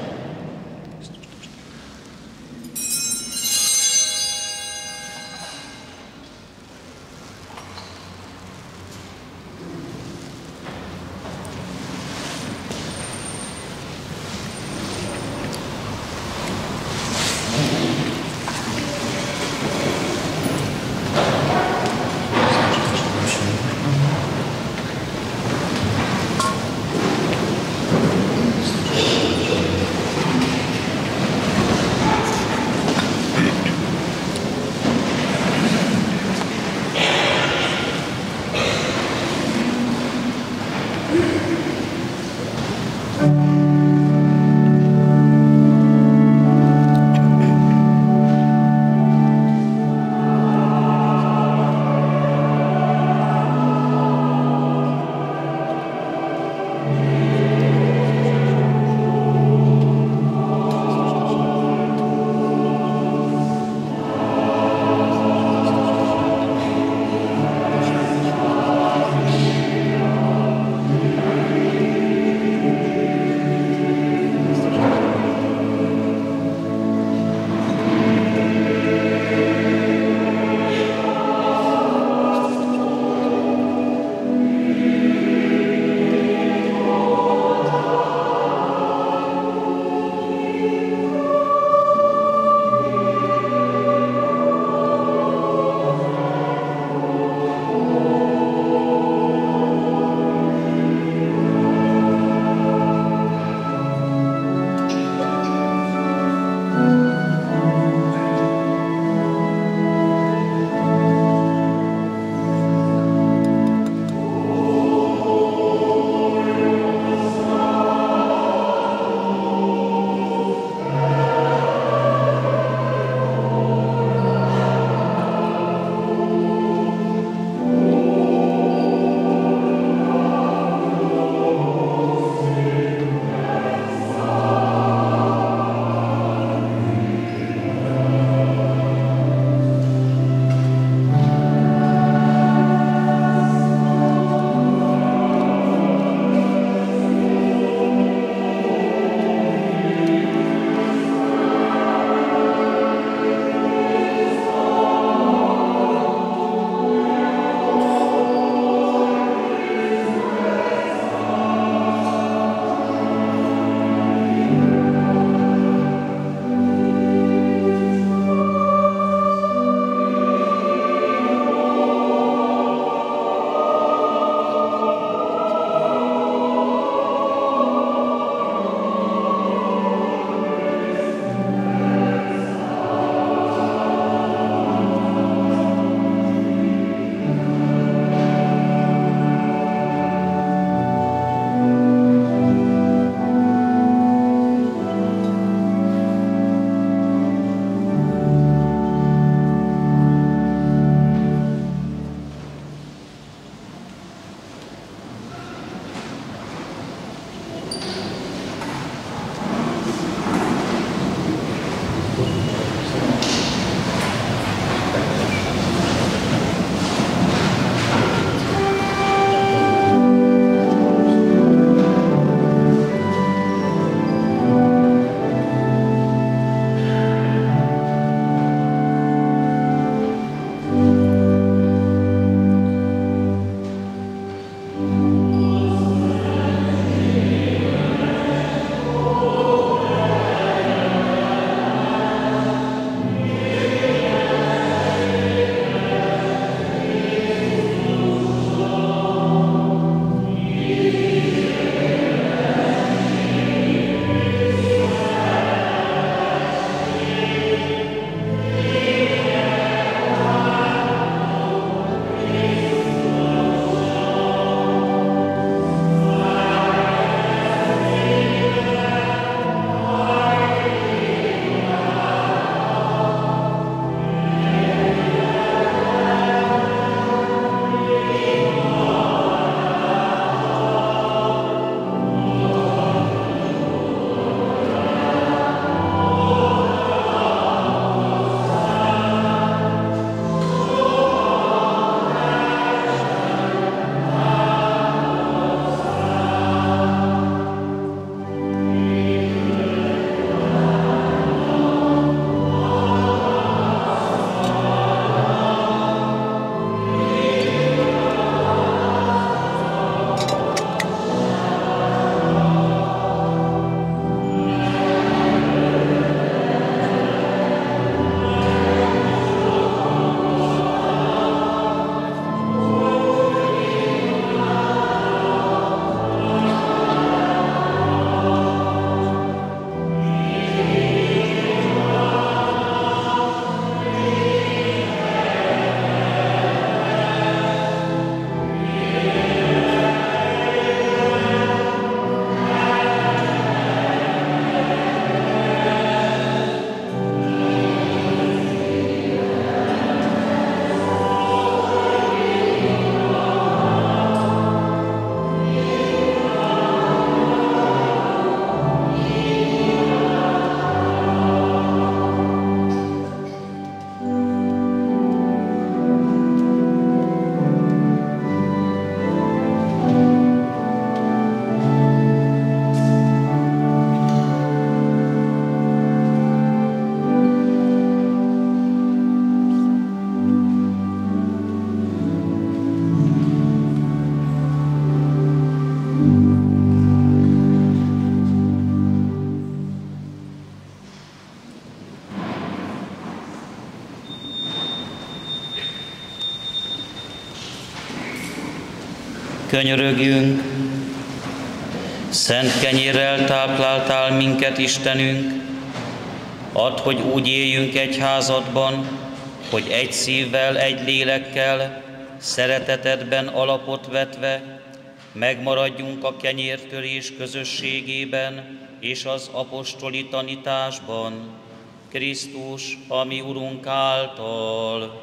Könyörögjünk! Szent kenyérrel tápláltál minket, Istenünk, add, hogy úgy éljünk egyházadban, hogy egy szívvel, egy lélekkel, szeretetedben alapot vetve, megmaradjunk a kenyértörés közösségében és az apostoli tanításban, Krisztus, a mi Urunk által.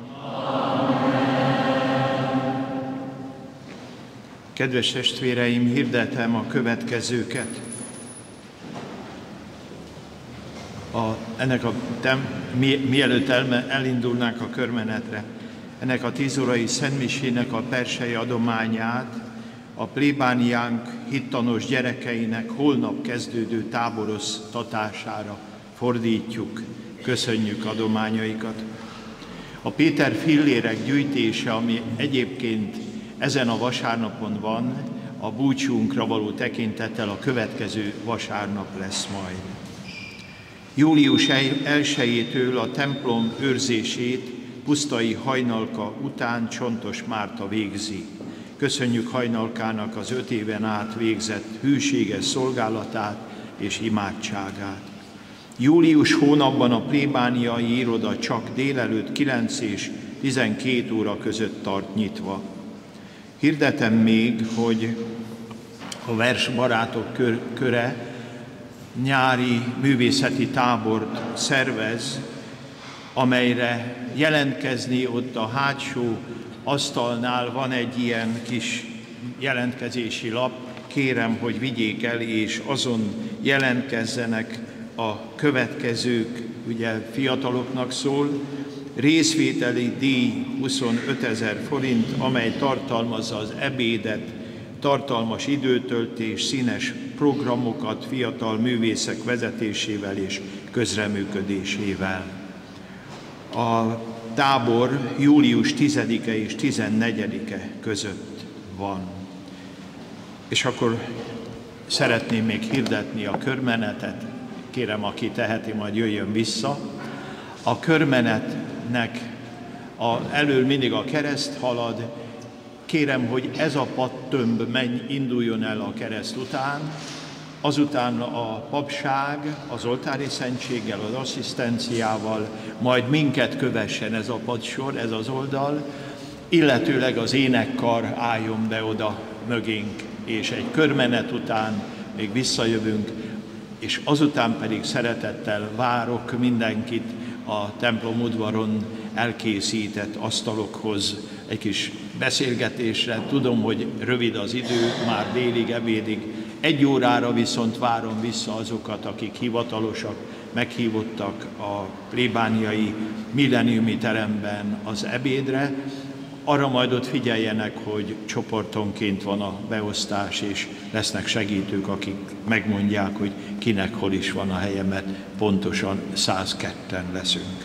Kedves testvéreim, hirdetem a következőket. A, ennek a, tem, mi, mielőtt el, elindulnánk a körmenetre, ennek a tízórai szentmisének a persei adományát a plébániánk hittanos gyerekeinek holnap kezdődő táboroztatására fordítjuk. Köszönjük adományaikat. A Péter fillérek gyűjtése, ami egyébként ezen a vasárnapon van, a búcsúnkra való tekintettel a következő vasárnap lesz majd. Július elsejétől a templom őrzését Pusztai Hajnalka után Csontos Márta végzi. Köszönjük Hajnalkának az öt éven át végzett hűséges szolgálatát és imádságát. Július hónapban a plébániai iroda csak délelőtt kilenc és tizenkét óra között tart nyitva. Hirdetem még, hogy a versbarátok kör, köre nyári művészeti tábort szervez, amelyre jelentkezni ott a hátsó asztalnál van egy ilyen kis jelentkezési lap. Kérem, hogy vigyék el, és azon jelentkezzenek a következők, ugye fiataloknak szól. Részvételi díj huszonötezer forint, amely tartalmazza az ebédet, tartalmas időtöltés, színes programokat fiatal művészek vezetésével és közreműködésével. A tábor július tizedike és tizennegyedike között van. És akkor szeretném még hirdetni a körmenetet. Kérem, aki teheti, majd jöjjön vissza. A körmenetnek a, elől mindig a kereszt halad. Kérem, hogy ez a padtömb menj, induljon el a kereszt után, azután a papság az oltári szentséggel, az asszisztenciával, majd minket kövessen ez a padsor, ez az oldal, illetőleg az énekkar álljon be oda mögénk, és egy körmenet után még visszajövünk, és azután pedig szeretettel várok mindenkit a templom udvaron elkészített asztalokhoz egy kis beszélgetésre. Tudom, hogy rövid az idő, már délig, ebédig. Egy órára viszont várom vissza azokat, akik hivatalosak, meghívottak a plébániai milleniumi teremben az ebédre. Arra majd ott figyeljenek, hogy csoportonként van a beosztás, és lesznek segítők, akik megmondják, hogy kinek hol is van a helye, mert pontosan százketten leszünk.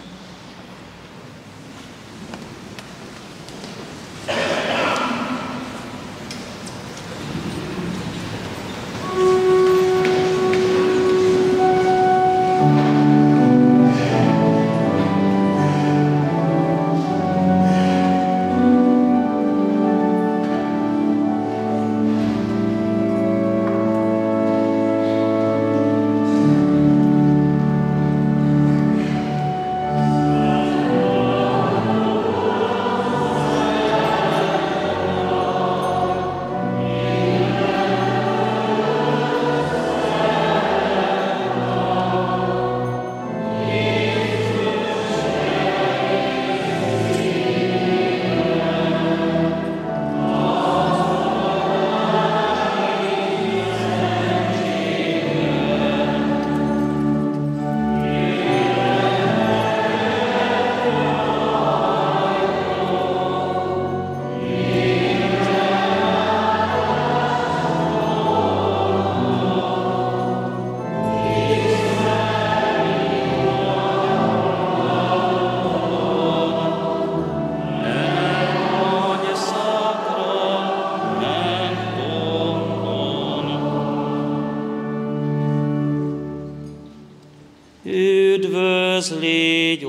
Üdvözl légy,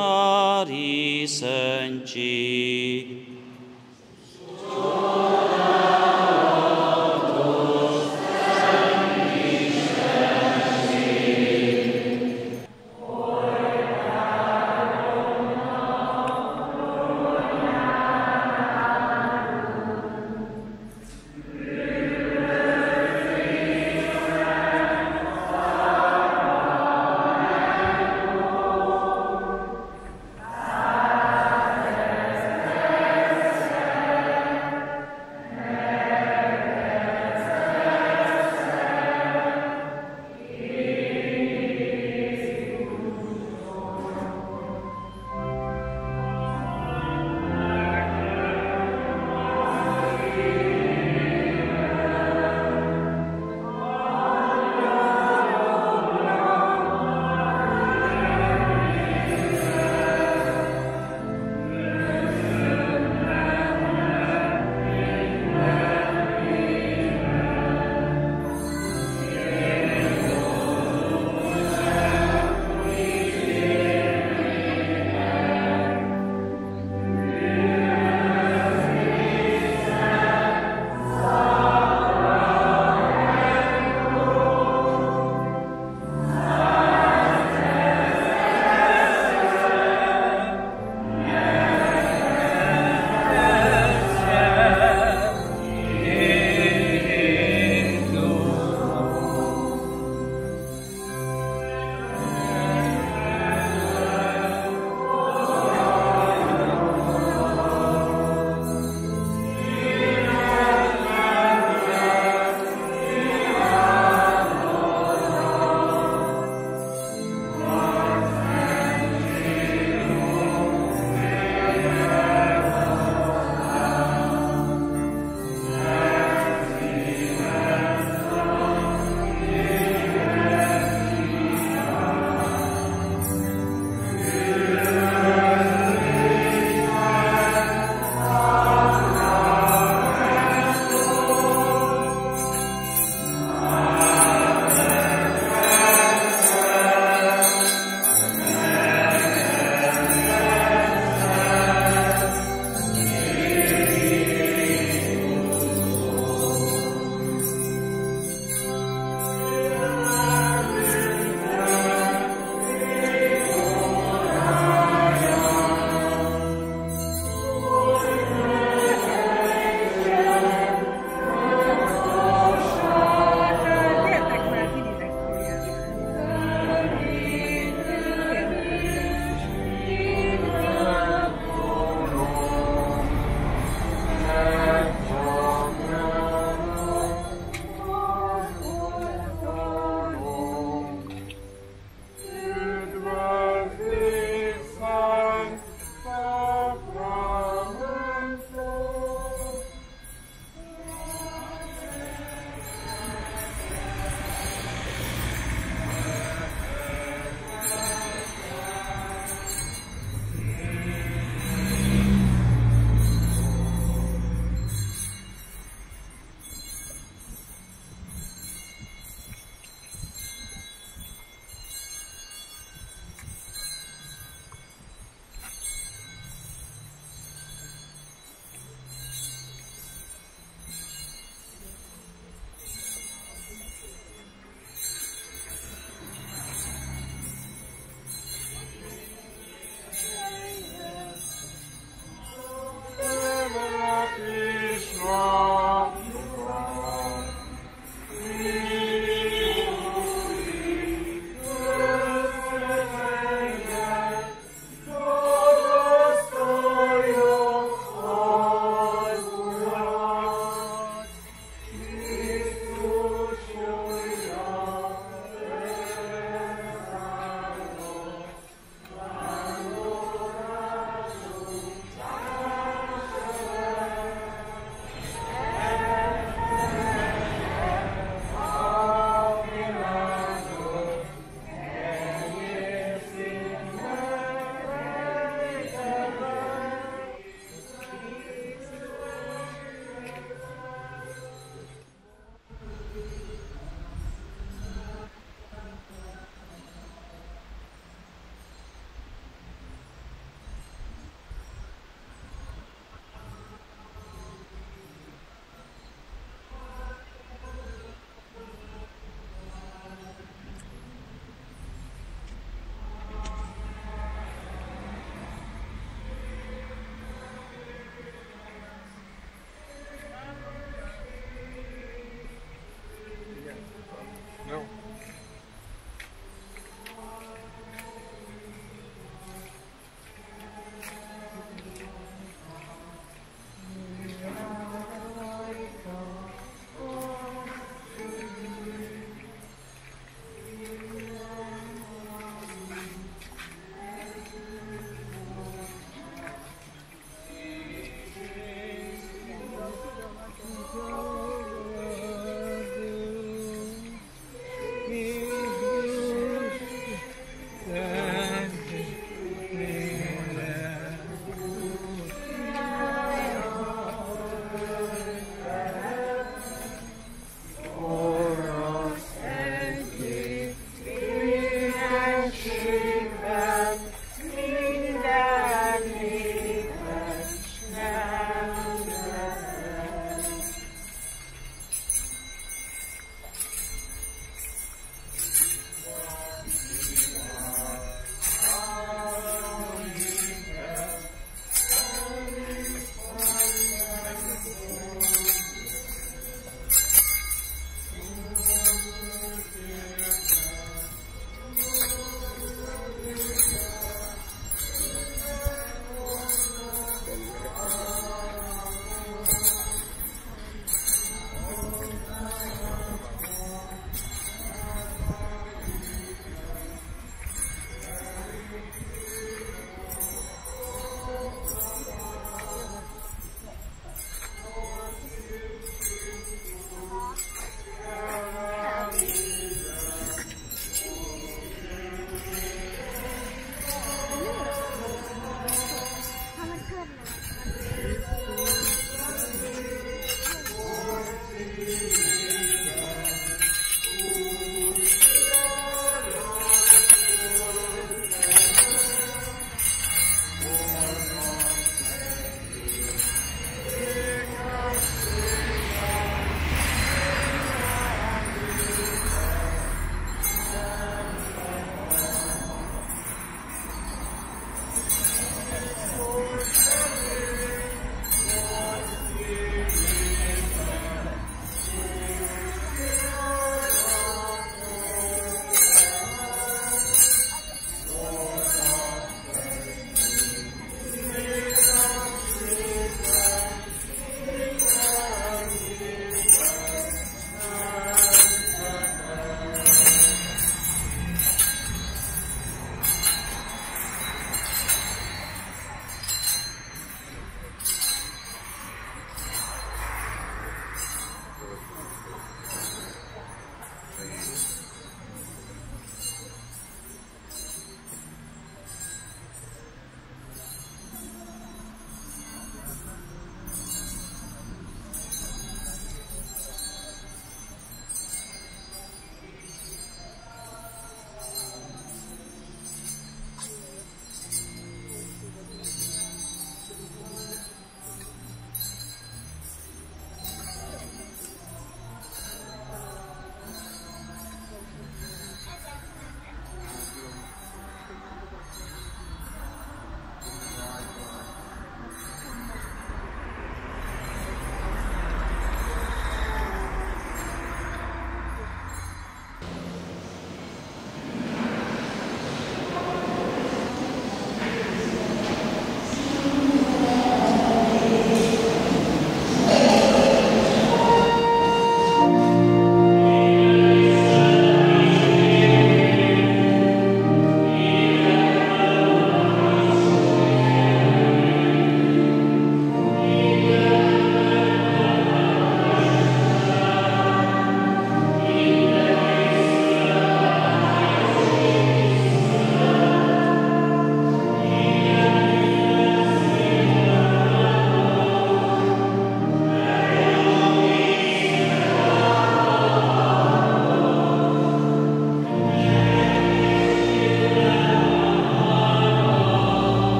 oltári szentség!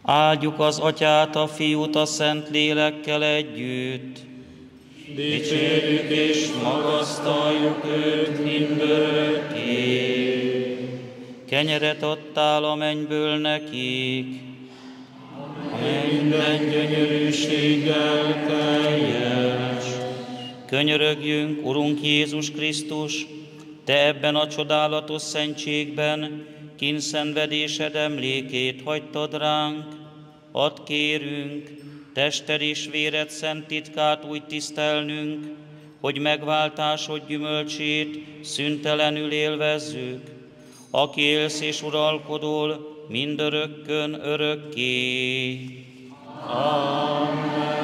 Áldjuk az Atyát, a Fiút, a Szent Lélekkel együtt. Dicsérjük és magasztaljuk őt mindörökké. Kenyeret adtál a mennyből nekik, minden gyönyörűséggel teljes. Könyörögjünk, Urunk Jézus Krisztus, Te ebben a csodálatos szentségben kínszenvedésed emlékét hagytad ránk. Add kérünk, tested és véred szent titkát úgy tisztelnünk, hogy megváltásod gyümölcsét szüntelenül élvezzük, aki élsz és uralkodol mindörökkön örökké. Amen.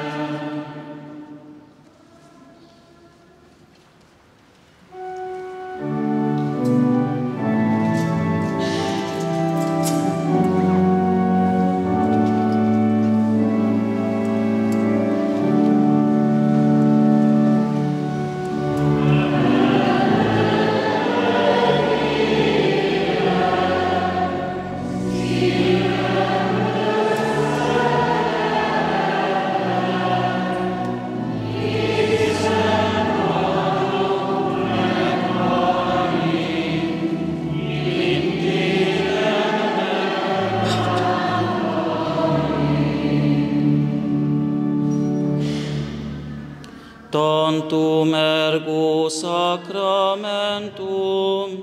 Tantum ergo sacramentum.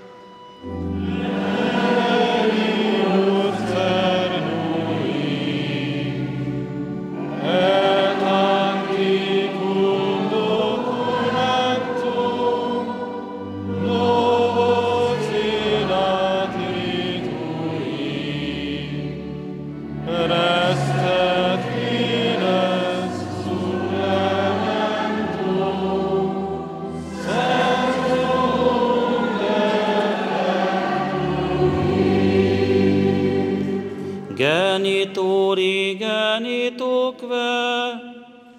Genitori genitoque.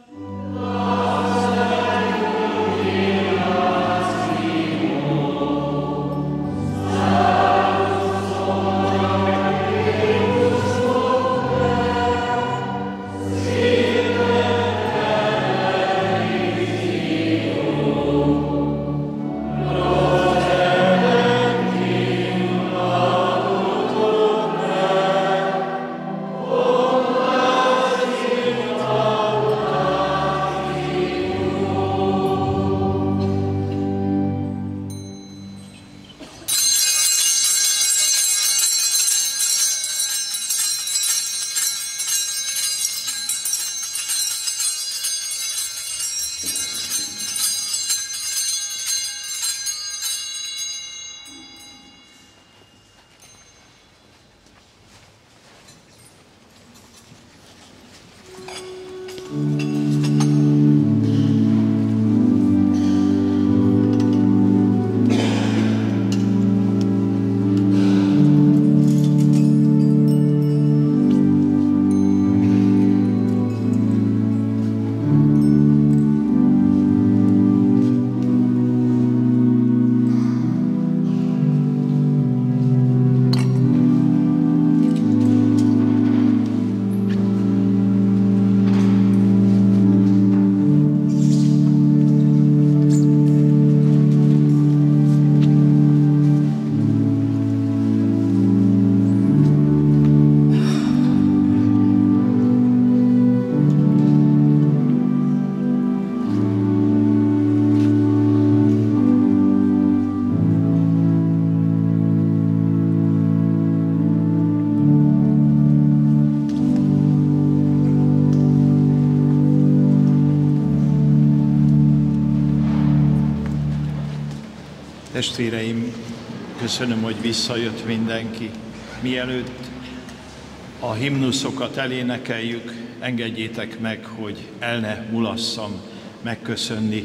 Testvéreim, köszönöm, hogy visszajött mindenki. Mielőtt a himnuszokat elénekeljük, engedjétek meg, hogy el ne mulasszam megköszönni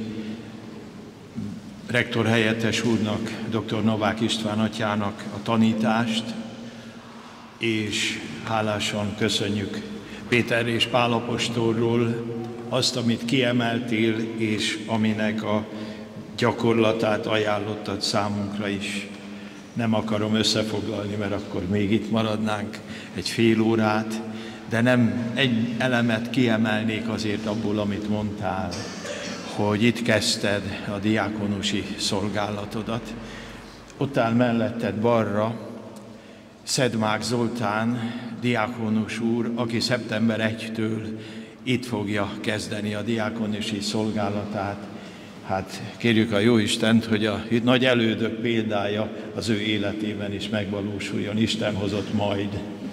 rektor helyettes úrnak, dr. Novák István atyának a tanítást, és hálásan köszönjük Péter és Pál apostolról azt, amit kiemeltél, és aminek a gyakorlatát ajánlottad számunkra is. Nem akarom összefoglalni, mert akkor még itt maradnánk egy fél órát, de nem egy elemet kiemelnék azért abból, amit mondtál, hogy itt kezdted a diákonusi szolgálatodat. Ott áll melletted balra Szedmák Zoltán, diákonus úr, aki szeptember elsejétől itt fogja kezdeni a diákonusi szolgálatát. Hát kérjük a Jóistent, hogy a nagy elődök példája az ő életében is megvalósuljon. Isten hozott majd.